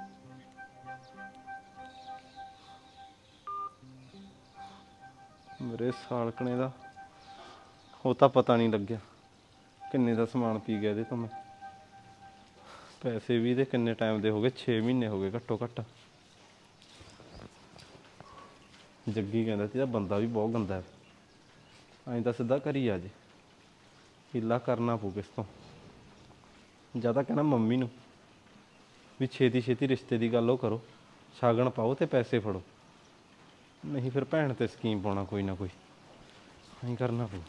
ਮੇਰੇ ਸਾਲਕਣੇ ਦਾ ਉਹ ਤਾਂ ਪਤਾ ਨਹੀਂ ਲੱਗਿਆ ਕਿੰਨੇ ਦਾ ਸਮਾਨ ਪੀ ਗਿਆ ਇਹਦੇ ਤੋਂ ਮੈਂ। ਪੈਸੇ ਵੀ ਇਹਦੇ ਕਿੰਨੇ ਟਾਈਮ ਦੇ ਹੋ ਗਏ, ਛੇ ਮਹੀਨੇ ਹੋ ਗਏ ਘੱਟੋ ਘੱਟ। ਜੱਗੀ ਕਹਿੰਦਾ ਸੀ ਬੰਦਾ ਵੀ ਬਹੁਤ ਗੰਦਾ ਹੈ, ਐਂ ਤਾਂ ਸਿੱਧਾ ਘਰੀ ਆ ਜੇ। ਹੀਲਾ ਕਰਨਾ ਪਊ ਕਿਸ ਤੋਂ, ਜਾਂ ਤਾਂ ਕਹਿਣਾ ਮੰਮੀ ਨੂੰ ਵੀ ਛੇਤੀ ਛੇਤੀ ਰਿਸ਼ਤੇ ਦੀ ਗੱਲ ਉਹ ਕਰੋ, ਸ਼ਗਨ ਪਾਓ ਤੇ ਪੈਸੇ ਫੜੋ, ਨਹੀਂ ਫਿਰ ਭੈਣ ਤੇ ਸਕੀਮ ਪਾਉਣਾ ਕੋਈ ਨਾ ਕੋਈ, ਐਂ ਕਰਨਾ ਪਊ।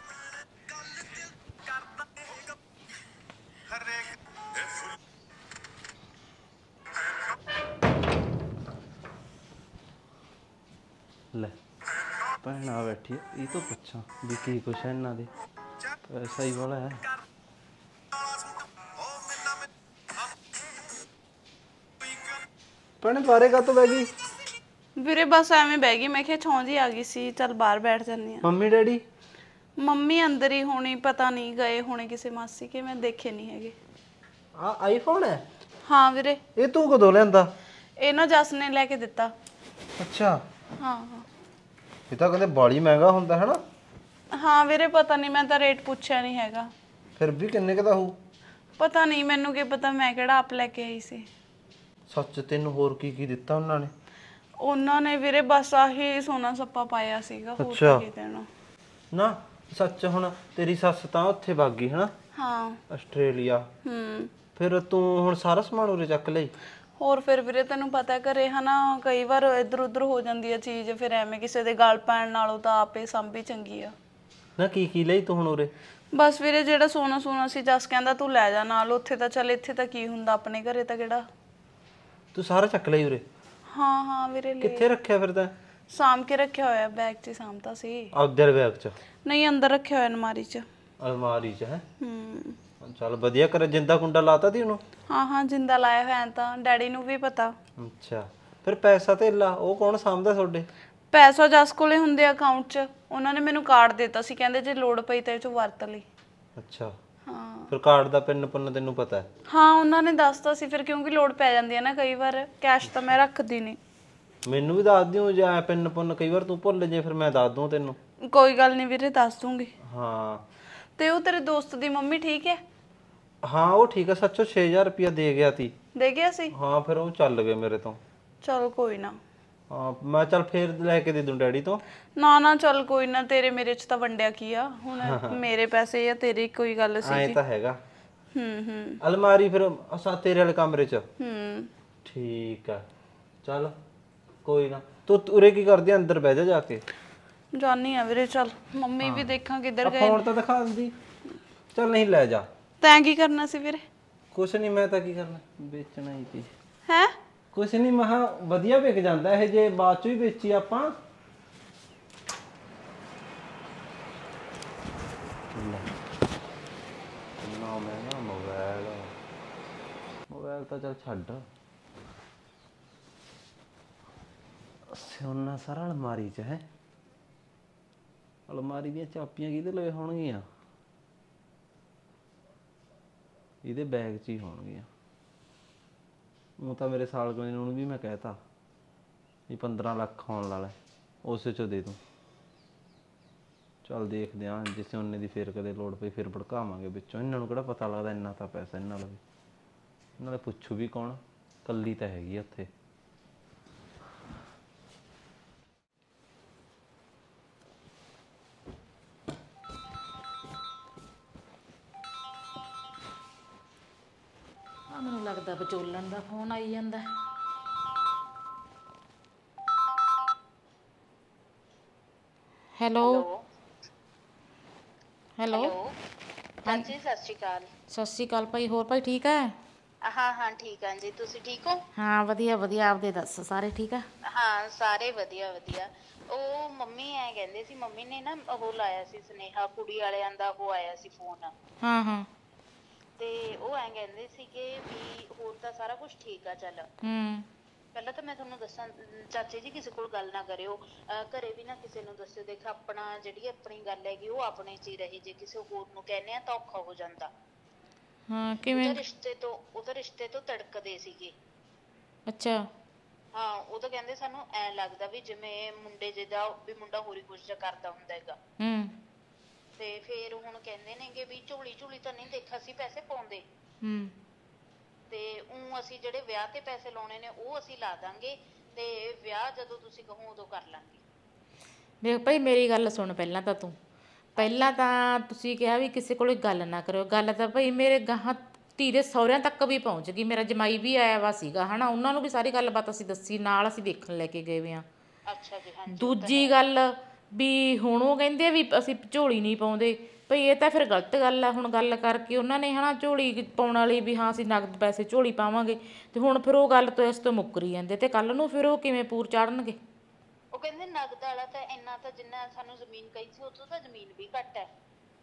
ਲੈ ਭੈਣ ਆ ਬੈਠੀ ਹੈ, ਇਹ ਤੋਂ ਪੁੱਛਾਂ ਵੀ ਕੀ ਕੁਛ ਹੈ ਇਹਨਾਂ ਦੇ, ਪੈਸਾ ਹੀ ਵਾਲਾ ਹੈ। ਭੈਣੇ ਬਾਰੇ ਕਾ ਤੋਂ ਬਹਿ ਗਈ? ਵੀਰੇ ਬਸ ਐਵੇਂ ਬਹਿ ਗਈ, ਮੈਂ ਕਿਹਾ ਛੌਂਜੀ ਆ ਗਈ ਸੀ, ਚੱਲ ਬਾਹਰ ਬੈਠ ਜਾਂਦੀ ਆ। Mummy daddy? ਮੰਮੀ ਅੰਦਰ ਹੀ ਹੋਣੀ, ਪਤਾ ਨਹੀਂ ਗਏ ਹੋਣੇ ਕਿਸੇ ਮਾਸੀ ਕੇ, ਮੈਂ ਦੇਖੇ ਨਹੀਂ ਹੈਗੇ। ਆ ਆਈਫੋਨ ਹੈ? ਹਾਂ ਵੀਰੇ। ਇਹ ਤੂੰ ਕਦੋਂ ਲਿਆਂਦਾ? ਇਹ ਨਾ ਜਸ ਨੇ ਲੈ ਕੇ ਦਿੱਤਾ। ਅੱਛਾ। ਹਾਂ ਹਾਂ। ਇਹ ਤਾਂ ਕਹਿੰਦੇ ਬਾਲੀ ਮਹਿੰਗਾ ਹੁੰਦਾ ਹੈ ਨਾ? ਹਾਂ ਵੀਰੇ ਪਤਾ ਨਹੀਂ, ਮੈਂ ਤਾਂ ਰੇਟ ਪੁੱਛਿਆ ਨਹੀਂ ਹੈਗਾ। ਫਿਰ ਵੀ ਕਿੰਨੇ ਕੁ ਦਾ ਹੋਊ? ਪਤਾ ਨਹੀਂ, ਮੈਨੂੰ ਕੀ ਪਤਾ, ਮੈਂ ਕਿਹੜਾ ਆਪ ਲੈ ਕੇ ਆਈ ਸੀ। ਸੱਚ ਤੈਨੂੰ ਹੋਰ ਕੀ ਕੀ ਦਿੱਤਾ ਉਹਨਾਂ ਨੇ? ਉਹਨਾਂ ਨੇ ਵੀਰੇ ਬਸ ਆਹੀ ਸੋਨਾ ਸੱਪਾ ਪਾਇਆ ਸੀਗਾ, ਹੋਰ ਅੱਛਾ। ਕੀ ਦੇਣਾ। ਨਾ ਸੱਚ ਹੁਣ ਤੇਰੀ ਸੱਸ ਤਾਂ ਉੱਥੇ ਵਗ ਗਈ ਹੈ ਨਾ, ਹਾਂ ਆਸਟ੍ਰੇਲੀਆ। ਹੂੰ। ਫਿਰ ਤੂੰ ਹੁਣ ਸਾਰਾ ਸਮਾਨ ਉਰੇ ਚੱਕ ਲਈ? ਹੋਰ ਫਿਰ ਵੀਰੇ ਤੈਨੂੰ ਪਤਾ ਘਰੇ ਹਨਾ ਕਈ ਵਾਰ ਇੱਧਰ ਉੱਧਰ ਹੋ ਜਾਂਦੀ ਆ ਚੀਜ਼, ਫਿਰ ਐਵੇਂ ਕਿਸੇ ਦੇ ਗਲ ਪੈਣ ਨਾਲੋਂ ਤਾਂ ਆਪੇ ਸੰਭੀ ਚੰਗੀ ਆ। ਨਾ ਕੀ ਕੀ ਲਈ ਤੂੰ ਹੁਣ ਉਰੇ? ਬਸ ਵੀਰੇ ਜਿਹੜਾ ਸੋਨਾ ਸੋਨਾ ਸੀ ਜਸ ਕਹਿੰਦਾ ਤੂੰ ਲੈ ਜਾ ਨਾਲ, ਉੱਥੇ ਤਾਂ ਚੱਲ, ਇੱਥੇ ਤਾਂ ਕੀ ਹੁੰਦਾ, ਆਪਣੇ ਘਰੇ ਤਾਂ ਕਿਹੜਾ। ਤੂੰ ਸਾਰਾ ਚੱਕ ਲਈ ਉਰੇ? ਹਾਂ ਹਾਂ ਵੀਰੇ ਲੈ। ਕਿੱਥੇ ਰੱਖਿਆ ਫਿਰ ਤੈਂ? ਸਾਂਭ ਕੇ ਰੱਖਿਆ ਹੋਇਆ, ਬੈਗ 'ਚ ਸਾਂਭਤਾ ਸੀ। ਆਪਦੇ ਬੈਗ 'ਚ? ਨਹੀਂ ਅੰਦਰ ਰੱਖਿਆ ਹੋਇਆ ਅਲਮਾਰੀ 'ਚ। ਅਲਮਾਰੀ 'ਚ ਹੈ? ਹੂੰ। ਚੱਲ ਵਧੀਆ ਕਰ, ਜਿੰਦਾ ਕੁੰਡਾ ਲਾਤਾ ਤੀ ਉਹਨੂੰ? ਹਾਂ ਹਾਂ ਜਿੰਦਾ ਲਾਇਆ ਹੋਇਆ, ਤਾਂ ਡੈਡੀ ਨੂੰ ਵੀ ਪਤਾ। ਅੱਛਾ। ਫਿਰ ਪੈਸਾ ਧੇਲਾ ਉਹ ਕੌਣ ਸਾਂਭਦਾ ਤੁਹਾਡੇ? ਪੈਸਾ ਜਸ ਕੋਲੇ ਹੁੰਦੇ ਅਕਾਊਂਟ 'ਚ, ਉਹਨਾਂ ਨੇ ਮੈਨੂੰ ਕਾਰਡ ਦਿੱਤਾ ਸੀ, ਕਹਿੰਦੇ ਜੇ ਲੋੜ ਪਈ ਤਾਂ ਇਹ 'ਚੋਂ ਵਰਤ ਲਈ। ਅੱਛਾ। ਹਾਂ। ਫਿਰ ਕਾਰਡ ਦਾ ਪਿੰਨ ਪੁੰਨ ਤੈਨੂੰ ਪਤਾ ਹੈ? ਹਾਂ ਉਹਨਾਂ ਨੇ ਦੱਸਤਾ ਸੀ, ਫਿਰ ਕਿਉਂਕਿ ਲੋੜ ਪੈ ਜਾਂਦੀ ਹੈ ਨਾ ਕਈ ਵਾਰ, ਕੈਸ਼ ਤਾਂ ਮੈਂ ਰੱਖਦੀ ਨਹੀਂ। ਮੈਨੂੰ ਵੀ ਦੱਸ ਦਿਓ, ਜਾਂ ਪਿੰਨ ਪੁੰਨ ਕਈ ਵਾਰ ਤੂੰ ਭੁੱਲ ਜੇ ਫਿਰ ਮੈਂ ਦੱਸ ਦੂੰ ਤੈਨੂੰ। ਕੋਈ ਗੱਲ ਨਹੀਂ ਵੀਰੇ, ਦੱਸ ਦੂੰਗੀ। ਹਾਂ। ਤੇ ਉਹ ਤੇਰੇ ਦੋਸਤ ਦੀ ਮੰਮੀ ਠੀਕ ਹੈ? ਹਾਂ ਉਹ ਠੀਕ ਆ, ਸੱਚੋ ਛੇ ਹਜ਼ਾਰ ਰੁਪਇਆ ਦੇ ਗਿਆ ਤੀ। ਦੇ ਗਿਆ ਸੀ? ਹਾਂ ਫਿਰ ਉਹ ਚੱਲ ਗਏ ਮੇਰੇ ਤੋਂ। ਚਲ ਕੋਈ ਨਾ। ਹਾਂ ਮੈਂ ਚੱਲ ਫੇਰ ਲੈ ਕੇ ਦੇ ਦੂੰ ਡੈਡੀ ਤੋਂ। ਨਾ ਨਾ ਚੱਲ ਕੋਈ ਨਾ, ਤੇਰੇ ਮੇਰੇ 'ਚ ਤਾਂ ਵੰਡਿਆ ਕੀ ਆ ਹੁਣ, ਮੇਰੇ ਪੈਸੇ ਜਾਂ ਤੇਰੀ ਕੋਈ ਗੱਲ ਸੀ। ਐਂ ਤਾਂ ਹੈਗਾ। ਹੂੰ ਹੂੰ। ਅਲਮਾਰੀ ਫਿਰ ਅਸਾਂ ਤੇਰੇ ਵਾਲੇ ਕਮਰੇ 'ਚ? ਹੂੰ। ਠੀਕ ਆ ਚੱਲ ਕੋਈ ਨਾ, ਤੂੰ ਉਰੇ ਕੀ ਕਰਦੀ ਆ? ਅੰਦਰ ਬਹਿ ਜਾ ਜਾ ਕੇ। ਜਾਨੀ ਆ ਵੀਰੇ, ਚੱਲ ਮੰਮੀ ਵੀ ਦੇਖਾਂ ਕਿੱਧਰ ਗਏ। ਫੋਨ ਤਾਂ ਦਿਖਾ ਦਿੰਦੀ। ਚੱਲ ਨਹੀਂ ਲੈ ਜਾ। ਤੈਂ ਕੀ ਕਰਨਾ ਸੀ ਵੀਰੇ? ਕੁਛ ਨਹੀਂ, ਮੈਂ ਤਾਂ ਕੀ ਕਰਨਾ, ਵੇਚਣਾ ਹੀ ਸੀ। ਹੈ? ਕੁਛ ਨਹੀਂ, ਮਹਾ ਵਧੀਆ ਵਿਕ ਜਾਂਦਾ ਇਹ, ਜੇ ਬਾਅਦ ਚ ਵੀ ਵੇਚੀ ਆਪਾਂ। ਨਾ ਮੈਂ ਨਾ ਮੋਬਾਈਲ ਮੋਬਾਈਲ ਤਾਂ ਚੱਲ ਛੱਡ, ਸੋਨਾ ਸਾਰਾ ਅਲਮਾਰੀ 'ਚ ਹੈ। ਅਲਮਾਰੀ ਦੀਆਂ ਚਾਬੀਆਂ ਕਿਹਦੇ ਲਵੇ ਹੋਣਗੀਆਂ? ਇਹਦੇ ਬੈਗ 'ਚ ਹੀ ਹੋਣਗੀਆਂ। ਉਹ ਤਾਂ ਮੇਰੇ ਸਾਲ ਕੋਲ ਨੂੰ ਵੀ ਮੈਂ ਕਹਿਤਾ ਵੀ ਪੰਦਰਾਂ ਲੱਖ ਆਉਣ ਵਾਲਾ, ਉਸੇ 'ਚੋਂ ਦੇ ਦੂੰ। ਚੱਲ ਦੇਖਦੇ ਆਂ ਜੇ ਸੋਨੇ ਦੀ ਫੇਰ ਕਦੇ ਲੋੜ ਪਈ ਫਿਰ ਭੜਕਾਵਾਂਗੇ ਵਿੱਚੋਂ। ਇਹਨਾਂ ਨੂੰ ਕਿਹੜਾ ਪਤਾ ਲੱਗਦਾ ਇੰਨਾ ਤਾਂ ਪੈਸਾ ਇਹਨਾਂ ਨਾਲ ਵੀ। ਇਹਨਾਂ ਦਾ ਪੁੱਛੂ ਵੀ ਕੌਣ, ਕੱਲੀ ਤਾਂ ਹੈਗੀ ਆ ਉੱਥੇ। ਆ ਮੈਨੂੰ ਲੱਗਦਾ ਵਿਚੋਲਣ ਦਾ ਫੋਨ ਆਈ ਜਾਂਦਾ। ਹੈਲੋ ਹੈਲੋ ਹਾਂਜੀ ਸਤਿ ਸ਼੍ਰੀ ਅਕਾਲ। ਸਤਿ ਸ਼੍ਰੀ ਅਕਾਲ ਭਾਈ। ਹੋਰ ਭਾਈ ਠੀਕ ਹੈ? ਹਾਂ ਹਾਂ ਠੀਕ ਹਾਂ ਜੀ, ਤੁਸੀਂ ਠੀਕ ਹੋ? ਹਾਂ ਵਧੀਆ ਵਧੀਆ। ਆਪਦੇ ਦੱਸ, ਸਾਰੇ ਠੀਕ ਆ? ਹਾਂ ਸਾਰੇ ਵਧੀਆ ਵਧੀਆ। ਉਹ ਮੰਮੀ ਐ ਕਹਿੰਦੇ ਸੀ, ਮੰਮੀ ਨੇ ਨਾ ਉਹ ਲਾਇਆ ਸੀ ਸੁਨੇਹਾ ਕੁੜੀ ਵਾਲਿਆਂ ਦਾ, ਉਹ ਆਇਆ ਸੀ ਫੋਨ। ਹਾਂ ਹਾਂ ਤੇ ਉਹ ਐ ਕਹਿੰਦੇ ਸੀਗੇ ਵੀ ਹੋਰ ਤਾਂ ਸਾਰਾ ਕੁਝ ਠੀਕ ਆ। ਚੱਲ ਹੂੰ ਪਹਿਲਾਂ ਤਾਂ ਮੈਂ ਤੁਹਾਨੂੰ ਦੱਸਾਂ ਚਾਚੇ ਜੀ, ਕਿਸੇ ਕੋਲ ਗੱਲ ਨਾ ਕਰਿਓ, ਅਹ ਘਰੇ ਵੀ ਨਾ ਕਿਸੇ ਨੂੰ ਦੱਸਿਓ। ਦੇਖ ਆਪਣਾ ਜਿਹੜੀ ਆਪਣੀ ਗੱਲ ਹੈਗੀ ਉਹ ਆਪਣੇ 'ਚ ਹੀ ਰਹੇ, ਜੇ ਕਿਸੇ ਹੋਰ ਨੂੰ ਕਹਿੰਦੇ ਆ ਤਾਂ ਔਖਾ ਹੋ ਜਾਂਦਾ। ਹਾਂ ਕਿਵੇਂ? ਉਹਦਾ ਰਿਸ਼ਤੇ ਤੋਂ ਉਹਦਾ ਰਿਸ਼ਤੇ ਤੋਂ ਤੜਕਦੇ ਸੀਗੇ। ਅੱਛਾ ਹਾਂ ਉਹ ਤਾਂ ਕਹਿੰਦੇ ਸਾਨੂੰ ਐ ਲੱਗਦਾ ਵੀ ਜਿਵੇਂ ਮੁੰਡੇ ਜਿਹਦਾ ਵੀ ਮੁੰਡਾ ਹੋਰੀ ਕੁਛ ਕਰਦਾ ਹੁੰਦਾ ਹੈਗਾ। ਹੂੰ ਤੇ ਫੇਰ ਹੁਣ ਕਹਿੰਦੇ ਨੇਗੇ ਵੀ ਝੋਲੀ ਝੋਲੀ ਤਾਂ ਨਹੀਂ ਦੇਖ ਅਸੀਂ ਪੈਸੇ ਪਾਉਂਦੇ, ਹੂੰ ਤੇ ਉਹ ਅਸੀਂ ਜਿਹੜੇ ਵਿਆਹ ਤੇ ਪੈਸੇ ਲਾਉਣੇ ਨੇ ਉਹ ਅਸੀਂ ਲਾ ਦਾਂਗੇ, ਤੇ ਵਿਆਹ ਜਦੋਂ ਤੁਸੀਂ ਕਹੋ ਉਦੋਂ ਕਰ ਲਾਂਗੇ। ਦੇਖ ਭਾਈ ਮੇਰੀ ਗੱਲ ਸੁਣ। ਪਹਿਲਾਂ ਤਾਂ ਤੂੰ ਪਹਿਲਾਂ ਤਾਂ ਤੁਸੀਂ ਕਿਹਾ ਵੀ ਕਿਸੇ ਕੋਲ ਗੱਲ ਨਾ ਕਰਿਓ। ਗੱਲ ਤਾਂ ਭਾਈ ਮੇਰੇ ਗਾਹਾਂ ਧੀ ਦੇ ਸਹੁਰਿਆਂ ਤੱਕ ਵੀ ਪਹੁੰਚ ਗਈ। ਮੇਰਾ ਜਮਾਈ ਵੀ ਆਇਆ ਵਾ ਸੀਗਾ ਹਨਾ, ਉਹਨਾਂ ਨੂੰ ਵੀ ਸਾਰੀ ਗੱਲਬਾਤ ਅਸੀਂ ਦੱਸੀ, ਨਾਲ ਅਸੀਂ ਦੇਖਣ ਲੈ ਕੇ ਗਏ ਵੇ ਆ। ਅੱਛਾ ਜੀ ਹਾਂਜੀ। ਦੂਜੀ ਗੱਲ ਵੀ ਹੁਣ ਉਹ ਕਹਿੰਦੇ ਵੀ ਅਸੀਂ ਝੋਲੀ ਨਹੀਂ ਪਾਉਂਦੇ। ਭਈ ਇਹ ਤਾਂ ਫਿਰ ਗਲਤ ਗੱਲ ਆ। ਹੁਣ ਗੱਲ ਕਰਕੇ ਉਹਨਾਂ ਨੇ ਹਨਾ ਝੋਲੀ ਪਾਉਣ ਵਾਲੀ ਵੀ ਹਾਂ ਅਸੀਂ ਨਗਦ ਪੈਸੇ ਝੋਲੀ ਪਾਵਾਂਗੇ, ਤੇ ਹੁਣ ਫਿਰ ਉਹ ਗੱਲ ਤੋਂ ਇਸ ਤੋਂ ਮੁੱਕਰੀ ਜਾਂਦੇ, ਤੇ ਕੱਲ ਨੂੰ ਫਿਰ ਉਹ ਕਿਵੇਂ ਪੂਰ ਚਾੜਨਗੇ? ਉਹ ਕਹਿੰਦੇ ਨਗਦ ਵਾਲਾ ਤਾਂ ਇੰਨਾ ਤਾਂ ਜਿੰਨਾ ਸਾਨੂੰ ਜ਼ਮੀਨ ਕਹੀ ਸੀ ਉਦੋਂ ਤਾਂ ਜ਼ਮੀਨ ਵੀ ਘੱਟ ਹੈ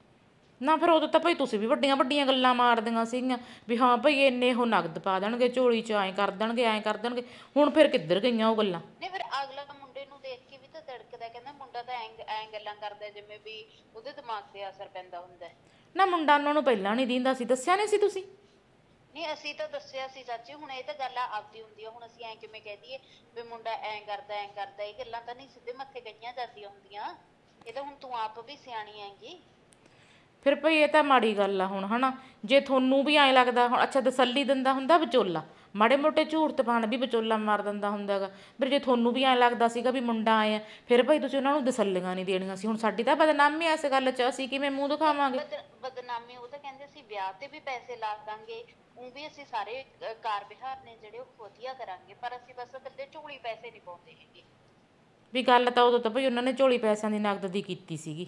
ਨਾ। ਫਿਰ ਉਦੋਂ ਤਾਂ ਭਾਈ ਤੁਸੀਂ ਵੀ ਵੱਡੀਆਂ ਵੱਡੀਆਂ ਗੱਲਾਂ ਮਾਰਦੀਆਂ ਸੀਗੀਆਂ ਵੀ ਹਾਂ ਭਾਈ ਇੰਨੇ ਉਹ ਨਗਦ ਪਾ ਦੇਣਗੇ ਝੋਲੀ 'ਚ, ਐਂ ਕਰ ਦੇਣਗੇ ਐਂ ਕਰ ਦੇਣਗੇ। ਹੁਣ ਫਿਰ ਕਿੱਧਰ ਗਈਆਂ ਉਹ ਗੱਲਾਂ? ਨਹੀਂ ਫਿਰ ਅਗਲਾ ਮੁੰਡੇ ਨੂੰ ਦੇਖ ਕੇ ਵੀ ਤਾਂ ਤੜਕਦਾ, ਕਹਿੰਦਾ ਮੁੰਡਾ ਤਾਂ ਐਂ ਐਂ ਗੱਲਾਂ ਕਰਦਾ ਜਿਵੇਂ ਵੀ ਉਹਦੇ ਦਿਮਾਗ ਤੇ ਅਸਰ ਪੈਂਦਾ ਹੁੰਦਾ। ਨਾ ਮੁੰਡਾ ਉਹਨਾਂ ਨੂੰ ਪਹਿਲਾਂ ਨਹੀਂ ਦਿੰਦਾ ਸੀ, ਦੱਸਿਆ ਨਹੀਂ ਸੀ ਤੁਸੀਂ? ਨਹੀਂ ਅਸੀਂ ਤਾਂ ਦੱਸਿਆ ਸੀ ਚਾਚੀ, ਹੁਣ ਇਹ ਤਾਂ ਗੱਲ ਆਪਦੀ ਹੁੰਦੀ ਆ। ਹੁਣ ਅਸੀਂ ਐਂ ਕਿਵੇਂ ਕਹਿ ਦਈਏ ਵੀ ਮੁੰਡਾ ਐਂ ਕਰਦਾ ਐਂ ਕਰਦਾ? ਇਹ ਗੱਲਾਂ ਤਾਂ ਨਹੀਂ ਸਿੱਧੇ ਮੱਥੇ ਕਹੀਆਂ ਜਾਂਦੀਆਂ ਹੁੰਦੀਆਂ। ਇਹ ਤਾਂ ਹੁਣ ਤੂੰ ਆਪ ਵੀ ਸਿਆਣੀ ਹੈਗੀ। ਫਿਰ ਭਈ ਇਹ ਤਾਂ ਮਾੜੀ ਗੱਲ ਆ ਹੁਣ ਹਨਾ। ਜੇ ਤੁਹਾਨੂੰ ਵੀ ਐਂ ਲੱਗਦਾ ਹੁਣ, ਅੱਛਾ ਤਸੱਲੀ ਦਿੰਦਾ ਹੁੰਦਾ ਵਿਚੋਲਾ, ਮਾੜੇ ਮੋਟੇ ਝੂਠ ਤਪਾਣ ਵੀ ਵਿਚੋਲਾ ਮਾਰ ਦਿੰਦਾ ਹੁੰਦਾ ਗਾ। ਫਿਰ ਜੇ ਤੁਹਾਨੂੰ ਵੀ ਐਂ ਲੱਗਦਾ ਸੀਗਾ ਵੀ ਮੁੰਡਾ ਆਏ ਆ, ਫਿਰ ਭਾਈ ਤੁਸੀਂ ਉਹਨਾਂ ਨੂੰ ਤਸੱਲੀਆਂ ਨਹੀਂ ਦੇਣੀਆਂ ਸੀ। ਹੁਣ ਸਾਡੀ ਤਾਂ ਬਦਨਾਮੀ ਇਸ ਗੱਲ 'ਚ, ਅਸੀਂ ਕਿਵੇਂ ਮੂੰਹ ਦਿਖਾਵਾਂਗੇ? ਬਦਨਾਮੀ ਉਹ ਤਾਂ ਕਹਿੰਦੇ ਸੀ ਵਿਆਹ ਤੇ ਵੀ ਪੈਸੇ ਲਾ ਦਾਂਗੇ, ਉਹ ਵੀ ਅਸੀਂ ਸਾਰੇ ਕਾਰ ਵਿਹਾਰ ਨੇ ਜਿਹੜੇ ਉਹ ਵਧੀਆ ਕਰਾਂਗੇ, ਪਰ ਅਸੀਂ ਬਸ ਇਕੱਲੇ ਝੋਲੀ ਪੈਸੇ ਨਹੀਂ ਪਾਉਂਦੇ ਹੈਗੇ। ਵੀ ਗੱਲ ਤਾਂ ਉਦੋਂ ਤਾਂ ਭਾਈ ਉਹਨਾਂ ਨੇ ਝੋਲੀ ਪੈਸਿਆਂ ਦੀ ਨਗਦ ਦੀ ਕੀਤੀ ਸੀਗੀ।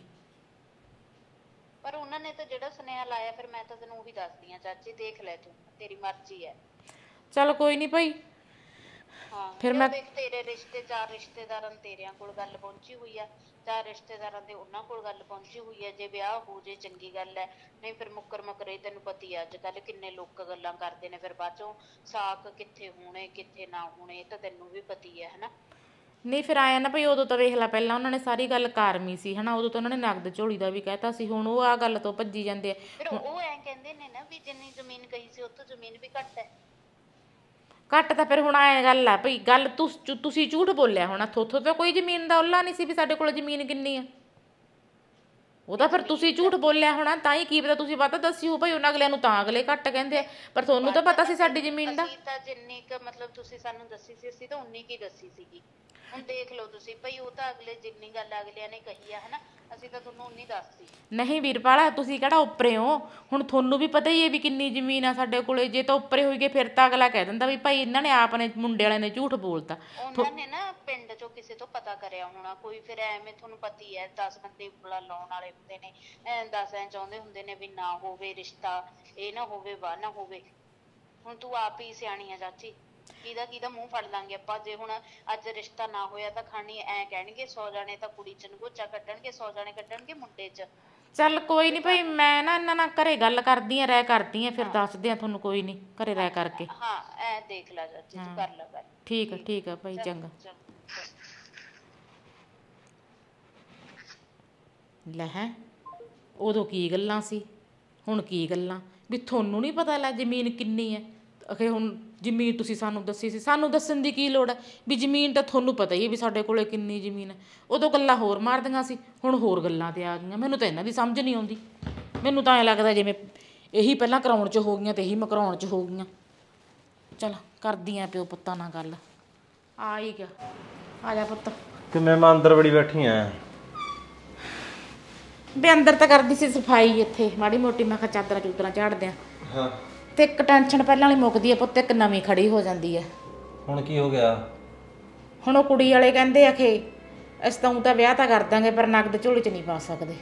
ਪਰ ਉਹਨਾਂ ਨੇ ਤਾਂ ਜਿਹੜਾ ਸੁਨੇਹਾ ਲਾਇਆ, ਫਿਰ ਮੈਂ ਤਾਂ ਤੈਨੂੰ ਉਹੀ ਦੱਸਦੀ ਆ ਚਾਚੀ, ਦੇਖ ਲੈ ਤੂੰ, ਤੇਰੀ ਮਰਜ਼ੀ ਹੈ। ਚੱਲ ਕੋਈ ਨਹੀਂ ਭਾਈ। ਹਾਂ ਫਿਰ ਮੈਂ ਦੇਖ ਤੇਰੇ ਰਿਸ਼ਤੇ ਚਾਰ ਰਿਸ਼ਤੇਦਾਰਾਂ ਤੇਰਿਆਂ ਕੋਲ ਗੱਲ ਪਹੁੰਚੀ ਹੋਈ ਆ, ਚਾਰ ਰਿਸ਼ਤੇਦਾਰਾਂ ਦੇ ਉਹਨਾਂ ਕੋਲ ਗੱਲ ਪਹੁੰਚੀ ਹੋਈ ਹੈ। ਜੇ ਵਿਆਹ ਹੋ ਜੇ ਚੰਗੀ ਗੱਲ ਹੈ, ਨਹੀਂ ਫਿਰ ਮੁੱਕਰ ਮੁੱਕਰੇ ਤੈਨੂੰ ਪਤੀ ਆ ਅੱਜ ਕੱਲ ਕਿੰਨੇ ਲੋਕ ਗੱਲਾਂ ਕਰਦੇ ਨੇ, ਫਿਰ ਬਾਅਦ ਚੋਂ ਸਾਕ ਕਿੱਥੇ ਹੋਣੇ ਕਿੱਥੇ ਨਾ ਹੋਣੇ ਇਹ ਤਾਂ ਤੈਨੂੰ ਵੀ ਪਤੀ ਹੈ ਹਨਾ। ਨਹੀਂ ਫਿਰ ਆਇਆ ਨਾ ਭਾਈ, ਉਦੋਂ ਤਾਂ ਵੇਖ ਲੈ ਪਹਿਲਾਂ ਉਹਨਾਂ ਨੇ ਸਾਰੀ ਗੱਲ ਕਾਰਮੀ ਸੀ ਹਨਾ, ਉਦੋਂ ਤਾਂ ਉਹਨਾਂ ਨੇ ਨਗਦ ਝੋਲੀ ਦਾ ਵੀ ਕਹਿਤਾ ਸੀ। ਹੁਣ ਉਹ ਆ ਗੱਲ ਤੋਂ ਭੱਜੀ ਜਾਂਦੇ ਆ। ਫਿਰ ਉਹ ਐਂ ਕਹਿੰਦੇ ਨੇ ਨਾ ਵੀ ਜਿੰਨੀ ਜ਼ਮੀਨ ਕਹੀ ਸੀ ਉਹ ਤੋਂ ਜ਼ਮੀਨ ਵੀ ਘੱਟ ਹੈ। ਘੱਟ ਤਾਂ ਫਿਰ ਹੁਣ ਐਂ ਗੱਲ ਆ ਭਈ, ਗੱਲ ਤੁਸ- ਤੁਸੀਂ ਝੂਠ ਬੋਲਿਆ ਹੋਣਾ। ਥੋਥੋਂ ਤਾਂ ਕੋਈ ਜ਼ਮੀਨ ਦਾ ਉੱਲਾ ਨਹੀਂ ਸੀ ਵੀ ਸਾਡੇ ਕੋਲ ਜ਼ਮੀਨ ਕਿੰਨੀ ਆ। ਉਹ ਤਾਂ ਫਿਰ ਤੁਸੀਂ ਝੂਠ ਬੋਲਿਆ ਹੋਣਾ, ਤਾਂ ਹੀ ਕੀ ਪਤਾ ਤੁਸੀਂ ਪਤਾ ਦੱਸੀ ਹੋ ਭਾਈ ਉਹਨਾਂ ਅਗਲਿਆਂ ਨੂੰ, ਤਾਂ ਅਗਲੇ ਘੱਟ ਕਹਿੰਦੇ ਆ। ਪਰ ਤੁਹਾਨੂੰ ਤਾਂ ਪਤਾ ਸੀ ਸਾਡੀ ਜ਼ਮੀਨ ਦਾ। ਅਸੀਂ ਤਾਂ ਜਿੰਨੀ ਕੁ ਮਤਲਬ ਤੁਸੀਂ ਸਾਨੂੰ ਦੱਸੀ ਸੀ ਅਸੀਂ ਤਾਂ ਉਨੀ ਕੀ ਦੱਸੀ ਸੀਗੀ। ਹੁਣ ਦੇਖ ਲਓ ਤੁਸੀਂ ਭਾਈ, ਉਹ ਤਾਂ ਅਗਲੇ ਜਿੰਨੀ ਗੱਲ ਅਗਲਿਆਂ ਨੇ ਕਹੀ ਆ ਹਨਾ, ਅਸੀਂ ਤਾਂ ਤੁਹਾਨੂੰ ਉਨੀ ਦੱਸਤੀ। ਨਹੀਂ ਵੀਰਪਾਲ, ਤੁਸੀਂ ਕਿਹੜਾ ਉੱਪਰੇ ਹੋ? ਹੁਣ ਤੁਹਾਨੂੰ ਵੀ ਪਤਾ ਹੀ ਹੈ ਵੀ ਕਿੰਨੀ ਜ਼ਮੀਨ ਆ ਸਾਡੇ ਕੋਲੇ। ਜੇ ਤਾਂ ਉੱਪਰੇ ਹੋਈ ਗਏ ਫਿਰ ਤਾਂ ਅਗਲਾ ਕਹਿ ਦਿੰਦਾ ਵੀ ਭਾਈ ਇਹਨਾਂ ਨੇ ਆਪ ਨੇ ਮੁੰਡੇ ਵਾਲਿਆਂ ਨੇ ਝੂਠ ਬੋਲਤਾ। ਉਹਨਾਂ ਨੇ ਨਾ ਪਿੰਡ ਚੋਂ ਕਿਸੇ ਤੋਂ ਪਤਾ ਕਰਿਆ ਹੋਣਾ ਕੋਈ, ਫਿਰ ਐਵੇਂ ਤੁਹਾਨੂੰ ਪਤੀ ਹੈ ਦਸ ਬੰਦੇ ਉਂਗਲਾਂ ਲਾਉਣ ਵਾਲੇ ਹੁੰਦੇ ਨੇ, ਐ ਦਸ ਐ ਚਾਹੁੰਦੇ ਹੁੰਦੇ ਨੇ ਵੀ ਨਾ ਹੋਵੇ ਰਿਸ਼ਤਾ, ਇਹ ਨਾ ਹੋਵੇ ਵਾਹ ਨਾ ਹੋਵੇ। ਹੁਣ ਤੂੰ ਆਪ ਹੀ ਸਿਆਣੀ ਆ ਚਾਚੀ, ਕਿਹਦਾ ਕਿਹਦਾ ਮੂੰਹ ਫੜ ਲਾਂਗੇ ਆਪਾਂ। ਜੇ ਹੁਣ ਅੱਜ ਰਿਸ਼ਤਾ ਨਾ ਹੋਇਆ ਤਾਂ ਖਾਣੀ ਐ ਕਹਿਣਗੇ ਸੌ ਜਾਣੇ ਤਾਂ ਕੁੜੀ ਚ ਨਗੋਚਾ ਕੱਢਣਗੇ, ਸੌ ਜਾਣੇ ਕੱਢਣਗੇ ਮੁੰਡੇ ਚ। ਚੱਲ ਕੋਈ ਨਹੀਂ ਭਾਈ, ਮੈਂ ਨਾ ਇਹਨਾਂ ਨਾਲ ਘਰੇ ਗੱਲ ਕਰਦੀ ਆ, ਰਾਇ ਕਰਦੀ ਆ, ਫਿਰ ਦੱਸਦੇ ਆ ਤੁਹਾਨੂੰ। ਕੋਈ ਨਹੀਂ ਘਰੇ ਰਾਇ ਕਰਕੇ। ਹਾਂ ਐ ਦੇਖ ਲੈ ਚਾਚੀ, ਤੂੰ ਕਰ ਲੈ ਗੱਲ। ਠੀਕ ਆ ਠੀਕ ਆ ਭਾਈ, ਚੰਗਾ। ਲੈ ਹੈ ਉਦੋਂ ਕੀ ਗੱਲਾਂ ਸੀ, ਹੁਣ ਕੀ ਗੱਲਾਂ ਵੀ ਤੁਹਾਨੂੰ ਨਹੀਂ ਪਤਾ ਲੈ ਜ਼ਮੀਨ ਕਿੰਨੀ ਹੈ? ਅਖੇ ਹੁਣ ਜ਼ਮੀਨ ਤੁਸੀਂ ਸਾਨੂੰ ਦੱਸੀ ਸੀ, ਸਾਨੂੰ ਦੱਸਣ ਦੀ ਕੀ ਲੋੜ ਹੈ ਵੀ ਜ਼ਮੀਨ ਤਾਂ ਤੁਹਾਨੂੰ ਪਤਾ ਹੀ ਹੈ ਵੀ ਸਾਡੇ ਕੋਲੇ ਕਿੰਨੀ ਜ਼ਮੀਨ ਹੈ। ਉਦੋਂ ਗੱਲਾਂ ਹੋਰ ਮਾਰਦੀਆਂ ਸੀ, ਹੁਣ ਹੋਰ ਗੱਲਾਂ ਤੇ ਆ ਗਈਆਂ। ਮੈਨੂੰ ਤਾਂ ਇਹਨਾਂ ਦੀ ਸਮਝ ਨਹੀਂ ਆਉਂਦੀ। ਮੈਨੂੰ ਤਾਂ ਐਂ ਲੱਗਦਾ ਜਿਵੇਂ ਇਹੀ ਪਹਿਲਾਂ ਕਰਾਉਣ 'ਚ ਹੋ ਗਈਆਂ ਤੇ ਇਹੀ ਮਕਰਾਉਣ 'ਚ ਹੋ ਗਈਆਂ। ਚਲ ਕਰਦੀ ਆ ਪਿਓ ਪੁੱਤਾਂ ਨਾਲ ਗੱਲ। ਆ ਹੀ ਗਿਆ, ਆ ਜਾ ਪੁੱਤ। ਕਿ ਮੈਂ ਮੈਂ ਅੰਦਰ ਬੜੀ ਬੈਠੀ ਆ ਵੀ ਅੰਦਰ ਤਾਂ ਕਰਦੀ ਸੀ ਸਫਾਈ ਇੱਥੇ ਮਾੜੀ ਮੋਟੀ, ਮੈਂ ਕਿਹਾ ਚਾਦਰਾਂ ਚੂਦਰਾਂ ਝਾੜਦੇ ਆ। ਹਾਂ ਤੇ ਇੱਕ ਟੈਨਸ਼ਨ ਪਹਿਲਾਂ ਵਾਲੀ ਮੁੱਕਦੀ ਹੈ ਪੁੱਤ, ਇੱਕ ਨਵੀਂ ਖੜੀ ਹੋ ਜਾਂਦੀ ਹੈ। ਹੁਣ ਕੀ ਹੋ ਗਿਆ? ਹੁਣ ਉਹ ਕੁੜੀ ਵਾਲੇ ਕਹਿੰਦੇ ਆ ਕਿ ਅਸੀਂ ਤਾਂ ਊਂ ਤਾਂ ਵਿਆਹ ਤਾਂ ਕਰ ਦਾਂਗੇ ਪਰ ਨਗਦ ਝੋਲੀ 'ਚ ਨਹੀਂ ਪਾ ਸਕਦੇ।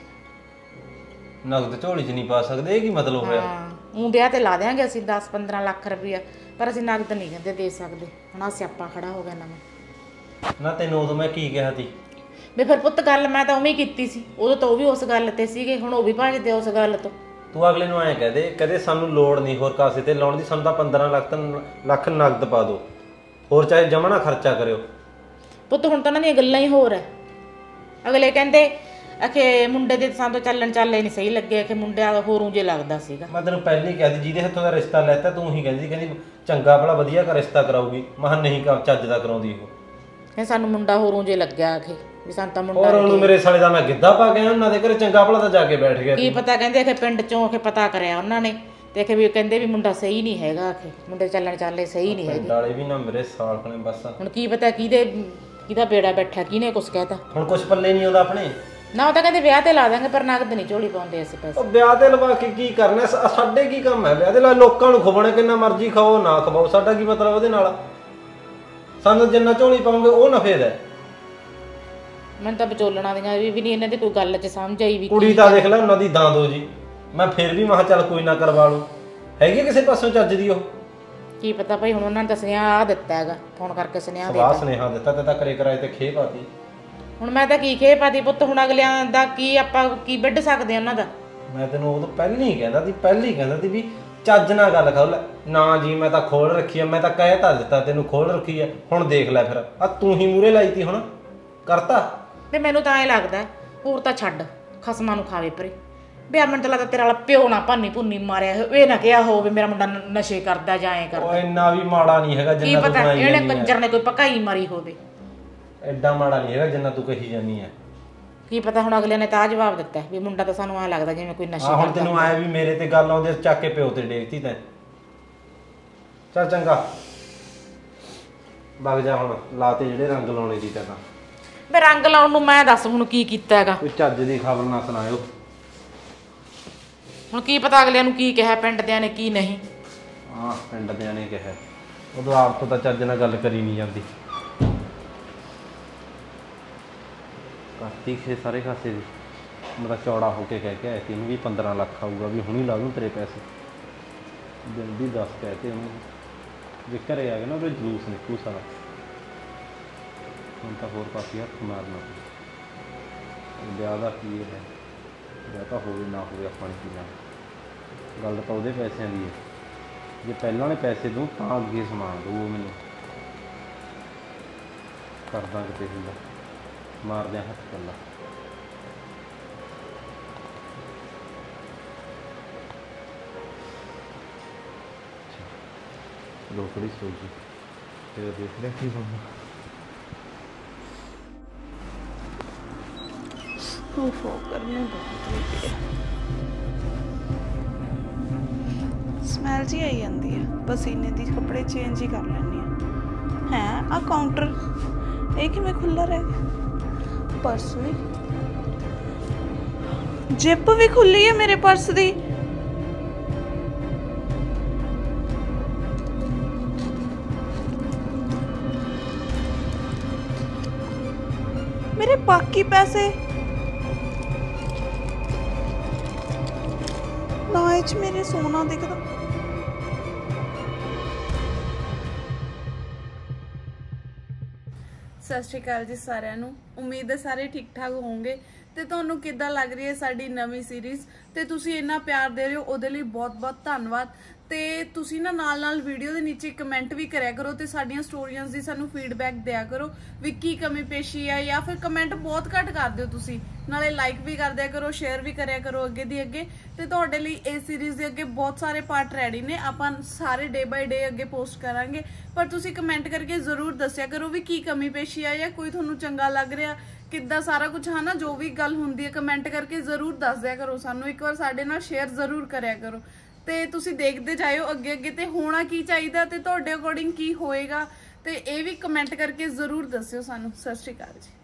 ਨਗਦ ਝੋਲੀ 'ਚ ਨਹੀਂ ਪਾ ਸਕਦੇ? ਇਹ ਕੀ ਮਤਲਬ ਹੋਇਆ? ਹਾਂ ਊਂ ਵਿਆਹ ਤੇ ਲਾ ਦਿਆਂਗੇ ਅਸੀਂ ਦਸ ਪੰਦਰਾਂ ਲੱਖ ਰੁਪਈਆ, ਪਰ ਅਸੀਂ ਨਗਦ ਨਹੀਂ ਕਹਿੰਦੇ ਦੇ ਸਕਦੇ। ਹੁਣ ਆ ਸਿਆਪਾ ਖੜਾ ਹੋ ਗਿਆ ਨਵਾਂ। ਨਾ ਤੈਨੂੰ ਉਦੋਂ ਮੈਂ ਕੀ ਕਿਹਾ ਸੀ ਵੀ ਫਿਰ ਪੁੱਤ ਗੱਲ ਮੈਂ ਤਾਂ ਉਵੇਂ ਹੀ ਕੀਤੀ ਸੀ, ਉਦੋਂ ਤਾਂ ਉਹ ਵੀ ਉਸ ਗੱਲ ਤੇ ਸੀਗੇ, ਹੁਣ ਉਹ ਵੀ ਭੱਜਦੇ ਉਸ ਗੱਲ ਤੋਂ। ਤੂੰ ਅਗਲੇ ਨੂੰ ਐਂ ਕਹਿ ਦੇ, ਕਦੇ ਸਾਨੂੰ ਲੋੜ ਨਹੀਂ ਹੋਰ ਕਾਸੇ ਤੇ ਲਾਉਣ ਦੀ, ਸਾਨੂੰ ਤਾਂ ਪੰਦਰਾਂ ਲੱਖ ਲੱਖ ਨਗਦ ਪਾ ਦਿਓ, ਹੋਰ ਚਾਹੇ ਜਮਾ ਨਾ ਖਰਚਾ ਕਰਿਓ। ਪੁੱਤ ਹੁਣ ਤਾਂ ਉਹਨਾਂ ਦੀਆਂ ਗੱਲਾਂ ਹੀ ਹੋਰ ਐ। ਅਗਲੇ ਕਹਿੰਦੇ ਅਖੇ ਮੁੰਡੇ ਦੇ ਸਾਨੂੰ ਚੱਲਣ ਚੱਲੇ ਨਹੀਂ ਸਹੀ ਲੱਗੇ, ਅਖੇ ਮੁੰਡਾ ਹੋਰੂ ਜੇ ਲੱਗਦਾ ਸੀਗਾ। ਮੈਂ ਤੈਨੂੰ ਪਹਿਲਾਂ ਹੀ ਕਹਿ ਦੀ, ਜਿਹਦੇ ਹੱਥੋਂ ਦਾ ਰਿਸ਼ਤਾ ਲੈਤਾ ਤੂੰ ਹੀ ਕਹਿੰਦੀ ਕਹਿੰਦੀ ਚੰਗਾ ਭਲਾ ਵਧੀਆ ਕਾ ਰਿਸ਼ਤਾ ਕਰਾਊਗੀ। ਮੈਂ ਨਹੀਂ ਕਰ ਚੱਜ ਦਾ ਕਰਾਉਂਦੀ ਉਹ। ਇਹ ਸਾਨੂੰ ਮੁੰਡਾ ਹੋਰੂ ਜੇ ਲੱਗਿਆ ਅਖੇ ਵੀ ਸਾਨੂੰ ਤਾਂ ਮੁੰਡਾ। ਔਰ ਉਹਨੂੰ ਮੇਰੇ ਸਾਲੇ ਦਾ ਮੈਂ ਗਿੱਧਾ ਪਾ ਗਿਆ ਉਹਨਾਂ ਦੇ ਘਰੇ, ਚੰਗਾ ਭਲਾ ਤਾਂ ਜਾ ਕੇ ਬੈਠ ਗਿਆ। ਕੀ ਪਤਾ ਕਹਿੰਦੇ ਅਖੇ ਪਿੰਡ ਚੋਂ ਅਖੇ ਪਤਾ ਕਰਿਆ ਉਹਨਾਂ ਨੇ ਤੇ ਅਖੇ ਵੀ ਕਹਿੰਦੇ ਵੀ ਮੁੰਡਾ ਸਹੀ ਨਹੀਂ ਹੈਗਾ, ਅਖੇ ਮੁੰਡੇ ਚੱਲਣ ਚੱਲੇ ਸਹੀ ਨਹੀਂ ਹੈਗੇ। ਨਾਲੇ ਵੀ ਨਾ ਮੇਰੇ ਸਾਲ ਖਣੇ ਬਸ। ਹੁਣ ਕੀ ਪਤਾ ਕਿਹਦੇ ਕਿਹਦਾ ਬੇੜਾ ਬੈਠਾ, ਕਿਹਨੇ ਕੁਛ ਕਹਿਤਾ। ਹੁਣ ਕੁਛ ਪੱਲੇ ਨਹੀਂ ਆਉਂਦਾ ਆਪਣੇ। ਨਾ ਉਹ ਤਾਂ ਕਹਿੰਦੇ ਵਿਆਹ ਤੇ ਲਾ ਦਾਂਗੇ ਪਰ ਨਗਦ ਨਹੀਂ ਝੋਲੀ ਪਾਉਂਦੇ ਅਸੀਂ ਪੈਸੇ। ਉਹ ਵਿਆਹ ਤੇ ਲਵਾ ਕੇ ਕੀ ਕਰਨਾ? ਸਾਡੇ ਕੀ ਕੰਮ ਹੈ ਵਿਆਹ ਤੇ ਲਾ? ਲੋਕਾਂ ਨੂੰ ਖਵਾਉਣਾ, ਕਿੰਨਾ ਮਰਜ਼ੀ ਖਾਓ ਨਾ ਖਵਾਓ, ਸਾਡਾ ਕੀ ਮਤਲਬ ਉਹਦੇ ਨਾਲ? ਸਾਨੂੰ ਜਿੰਨਾ ਝੋਲੀ ਪਾਉਂਗੇ ਉਹ ਨਫੇ ਦਾ। ਮੈਨੂੰ ਤਾਂ ਵਿਚੋਲਣਾ ਦੀਆਂ ਵੀ ਨਹੀਂ ਇਹਨਾਂ ਦੀ ਕੋਈ ਗੱਲ 'ਚ ਸਮਝ ਆਈ ਵੀ। ਕੁੜੀ ਤਾਂ ਦੇਖ ਲੈ ਉਹਨਾਂ ਦੀ ਦਾਂਦੋ ਜੀ, ਮੈਂ ਫਿਰ ਵੀ ਮਹਾ ਚੱਲ ਕੋਈ ਨਾ ਕਰਵਾ ਲੂ, ਹੈਗੀ ਕਿਸੇ ਪਾਸੋਂ ਚੱਜ ਦੀ ਉਹ। ਕੀ ਪਤਾ ਭਾਈ ਹੁਣ ਉਹਨਾਂ ਨੇ ਤਾਂ ਸੁਨੇਹਾ ਆ ਦਿੱਤਾ ਹੈਗਾ, ਫੋਨ ਕਰਕੇ ਸੁਨੇਹਾ ਦੇ ਸਵਾਹ ਸੁਨੇਹਾ ਦਿੱਤਾ ਤੇ ਤਾਂ ਕਰੇ ਕਰਾਏ ਤੇ ਖੇ ਪਾਤੀ। ਹੁਣ ਮੈਂ ਤਾਂ ਕੀ ਖੇ ਪਾਤੀ ਪੁੱਤ, ਹੁਣ ਅਗਲਿਆਂ ਦਾ ਕੀ ਆਪਾਂ ਕੀ ਵੱਢ ਸਕਦੇ ਉਹਨਾਂ ਦਾ। ਮੈਂ ਤੈਨੂੰ ਉਦੋਂ ਪਹਿਲਾਂ ਹੀ ਕਹਿੰਦਾ ਸੀ, ਪਹਿਲਾਂ ਹੀ ਕਹਿੰਦਾ ਸੀ ਵੀ ਚੱਜ ਨਾਲ ਗੱਲ ਕਰ ਲੈ। ਨਾ ਜੀ ਮੈਂ ਤਾਂ ਖੋਲ ਰੱਖੀ ਆ, ਮੈਂ ਤਾਂ ਕਹਿ ਤਾਂ ਦਿੱਤਾ ਤੈਨੂੰ ਖੋਲ ਰੱਖੀ ਆ। ਹੁਣ ਦੇਖ ਲੈ ਫਿਰ ਆ ਤੂੰ ਹੀ ਮੂਰੇ ਲਾਈ ਤੀ, ਹੁਣ ਕਰਤਾ। ਤੇ ਮੈਨੂੰ ਤਾਂ ਐਂ ਲੱਗਦਾ ਹੋਰ ਤਾਂ ਛੱਡ, ਖਸਮਾਂ ਨੂੰ ਖਾਵੇ ਪਰੇ। ਬਿਆ ਮੈਨੂੰ ਤਾਂ ਲੱਗਦਾ ਤੇਰਾ ਵਾਲਾ ਪਿਓ ਨਾ ਭਾਨੀ ਭੁੰਨੀ ਮਾਰਿਆ, ਇਹ ਨਾ ਕਿਹਾ ਹੋਵੇ ਮੇਰਾ ਮੁੰਡਾ ਨਸ਼ੇ ਕਰਦਾ ਜਾਂ ਐਂ ਕਰਦਾ। ਉਹ ਇੰਨਾ ਵੀ ਮਾੜਾ ਨਹੀਂ ਹੈਗਾ ਕੀ ਜਿੰਨਾ ਤੂੰ ਪਤਾ ਬਣਾਈ ਇਹਨੇ ਜਾਂਦੀ ਕੰਜਰ ਹੈ। ਨੇ ਕੋਈ ਪਕਾਈ ਮਾਰੀ ਹੋਵੇ। ਐਡਾ ਮਾੜਾ ਨਹੀਂ ਹੈਗਾ ਜਿੰਨਾ ਤੂੰ ਕਹੀ ਜਾਂਦੀ ਹੈ। ਕੀ ਪਤਾ ਹੁਣ ਅਗਲੇ ਨੇ ਤਾਂ ਜਵਾਬ ਦਿੱਤਾ ਵੀ ਮੁੰਡਾ ਤਾਂ ਸਾਨੂੰ ਐਂ ਲੱਗਦਾ ਜਿਵੇਂ ਕੋਈ ਨਸ਼ੇ ਆ ਹੁਣ ਕਰਦਾ। ਤੈਨੂੰ ਆਇਆ ਵੀ ਮੇਰੇ ਤੇ ਗੱਲ ਆਉਂਦੀ ਚੱਕ ਕੇ ਪਿਓ ਤੇ ਡੇਗਤੀ ਤੈਂ। ਚੱਲ ਚੰਗਾ ਵਗ ਜਾ, ਹੁਣ ਲਾਤੇ ਜਿਹੜੇ ਰੰਗ ਲਾਉਣੇ ਦੀ ਤੈਨਾਂ। ਮੈਂ ਰੰਗ ਲਾਉਣ ਨੂੰ ਮੈਂ ਦੱਸ ਹੁਣ ਕੀ ਕੀਤਾ ਹੈਗਾ। ਕੋਈ ਚੱਜ ਦੀ ਖਬਰ ਨਾ ਸੁਣਾਇਓ। ਹੁਣ ਕੀ ਪਤਾ ਅਗਲਿਆਂ ਨੂੰ ਕੀ ਕਿਹਾ ਪਿੰਡ ਦਿਆਂ ਨੇ ਕੀ ਨਹੀਂ। ਹਾਂ ਪਿੰਡ ਦਿਆਂ ਨੇ ਕਿਹਾ, ਉਦੋਂ ਆਪ ਤੋਂ ਤਾਂ ਚੱਜ ਨਾਲ ਗੱਲ ਕਰੀ ਨਹੀਂ ਜਾਂਦੀ। ਕਰਤੀ ਖੇ ਸਾਰੇ ਖਾਸੇ ਦੀ, ਮੈਂ ਤਾਂ ਚੌੜਾ ਹੋ ਕੇ ਕਹਿ ਕੇ ਆਇਆ ਸੀ ਇਹਨੂੰ ਵੀ ਪੰਦਰਾਂ ਲੱਖ ਆਊਗਾ, ਵੀ ਹੁਣੀ ਲਾ ਦੂੰ ਤੇਰੇ ਪੈਸੇ। ਦਿਨ ਦੀ ਦੱਸ ਕਹਿ ਤੇ ਉਹਨੂੰ ਜੇ ਘਰੇ ਆ ਗਿਆ ਨਾ ਉਹ ਜਲੂਸ ਨਿਕਲੂ ਸਾਰਾ। ਹੁਣ ਤਾਂ ਹੋਰ ਪਾਸੇ ਹੱਥ ਮਾਰਨਾ ਪਊ। ਵਿਆਹ ਦਾ ਕੀ ਹੈ, ਵਿਆਹ ਤਾਂ ਹੋਵੇ ਨਾ ਹੋਵੇ ਆਪਾਂ ਨੇ ਕੀ ਲੈਣਾ। ਗੱਲ ਤਾਂ ਉਹਦੇ ਪੈਸਿਆਂ ਦੀ ਹੈ, ਜੇ ਪਹਿਲਾਂ ਨੇ ਪੈਸੇ ਦੂੰ ਤਾਂ ਅੱਗੇ ਸਮਾਨ ਦਊ ਉਹ ਮੈਨੂੰ। ਕਰਦਾ ਕਿਤੇ ਹੁੰਦਾ, ਮਾਰਦੇ ਹੱਥ ਪੱਲਾ। ਲੋਕੜੀ ਸੋਚੀ ਫਿਰ ਦੇਖ ਲੈ ਕੀ ਬਣਦਾ। ਉਫੋ ਕਰਨੇ ਬਹੁਤ ਲੱਗੀ ਹੈ, ਸਮੈਲ ਜੀ ਆਈ ਜਾਂਦੀ ਹੈ ਪਸੀਨੇ ਦੀ। ਕੱਪੜੇ ਚੇਂਜ ਹੀ ਕਰ ਲੈਂਦੀ ਹਾਂ। ਹੈ ਆ ਕਾਊਂਟਰ ਇਹ ਕਿਵੇਂ ਖੁੱਲ੍ਹਾ ਰਹਿ ਗਿਆ? ਪਰਸ ਵੀ, ਜਿੱਪ ਵੀ ਖੁੱਲੀ ਹੈ ਮੇਰੇ ਪਰਸ ਦੀ। ਮੇਰੇ ਬਾਕੀ ਪੈਸੇ ਨਾ, ਇਹ 'ਚ ਮੇਰੇ ਸੋਨਾ ਦਿਖਦਾ। ਸਤਿ ਸ਼੍ਰੀ ਅਕਾਲ ਜੀ ਸਾਰਿਆਂ ਨੂੰ। ਉਮੀਦ ਹੈ ਸਾਰੇ ਠੀਕ ਠਾਕ ਹੋਵੋਗੇ। ਤੇ ਤੁਹਾਨੂੰ ਕਿੱਦਾਂ ਲੱਗ ਰਹੀ ਹੈ ਸਾਡੀ ਨਵੀਂ ਸੀਰੀਜ਼, ਤੇ ਤੁਸੀਂ ਇੰਨਾ ਪਿਆਰ ਦੇ ਰਹੇ ਹੋ ਉਹਦੇ ਲਈ ਬਹੁਤ ਬਹੁਤ ਧੰਨਵਾਦ। ਤੇ ਤੁਸੀਂ ਨਾ ਨਾਲ ਨਾਲ ਵੀਡੀਓ ਦੇ ਨੀਚੇ ਕਮੈਂਟ ਵੀ ਕਰਿਆ ਕਰੋ ਤੇ ਸਾਡੀਆਂ ਸਟੋਰੀਆਂ ਦੀ ਸਾਨੂੰ ਫੀਡਬੈਕ ਦਿਆ ਕਰੋ ਵੀ ਕੀ ਕਮੀ ਪੇਸ਼ੀ ਆ, ਜਾਂ ਫਿਰ ਕਮੈਂਟ ਬਹੁਤ ਘੱਟ ਕਰਦੇ ਹੋ ਤੁਸੀਂ, ਨਾਲੇ ਲਾਈਕ ਵੀ ਕਰ ਦਿਆ ਕਰੋ, ਸ਼ੇਅਰ ਵੀ ਕਰਿਆ ਕਰੋ ਅੱਗੇ ਦੀ ਅੱਗੇ। ਤੇ ਤੁਹਾਡੇ ਲਈ ਇਹ ਸੀਰੀਜ਼ ਦੇ ਅੱਗੇ ਬਹੁਤ ਸਾਰੇ ਪਾਰਟ ਰੈਡੀ ਨੇ, ਆਪਾਂ ਸਾਰੇ ਡੇ ਬਾਈ ਡੇ ਅੱਗੇ ਪੋਸਟ ਕਰਾਂਗੇ, ਪਰ ਤੁਸੀਂ ਕਮੈਂਟ ਕਰਕੇ ਜ਼ਰੂਰ ਦੱਸਿਆ ਕਰੋ ਵੀ ਕੀ ਕਮੀ ਪੇਸ਼ੀ ਆ ਜਾਂ ਕੋਈ ਤੁਹਾਨੂੰ ਚੰਗਾ ਲੱਗ ਰਿਹਾ, ਕਿੱਦਾਂ ਸਾਰਾ ਕੁਝ ਹੈ ਨਾ, ਜੋ ਵੀ ਗੱਲ ਹੁੰਦੀ ਹੈ ਕਮੈਂਟ ਕਰਕੇ ਜ਼ਰੂਰ ਦੱਸ ਦਿਆ ਕਰੋ ਸਾਨੂੰ, ਇੱਕ ਵਾਰ ਸਾਡੇ ਨਾਲ ਸ਼ੇਅਰ ਜ਼ਰੂਰ ਕਰਿਆ ਕਰੋ। ਤੇ ਤੁਸੀਂ ਦੇਖਦੇ ਜਾਇਓ ਅੱਗੇ ਅੱਗੇ ਤੇ ਹੋਣਾ ਕੀ ਚਾਹੀਦਾ ਤੇ ਤੁਹਾਡੇ ਅਕੋਰਡਿੰਗ ਕੀ ਹੋਏਗਾ, ਤੇ ਇਹ ਵੀ ਕਮੈਂਟ ਕਰਕੇ ਜ਼ਰੂਰ ਦੱਸਿਓ ਸਾਨੂੰ। ਸਤਿ ਸ਼੍ਰੀ ਅਕਾਲ ਜੀ।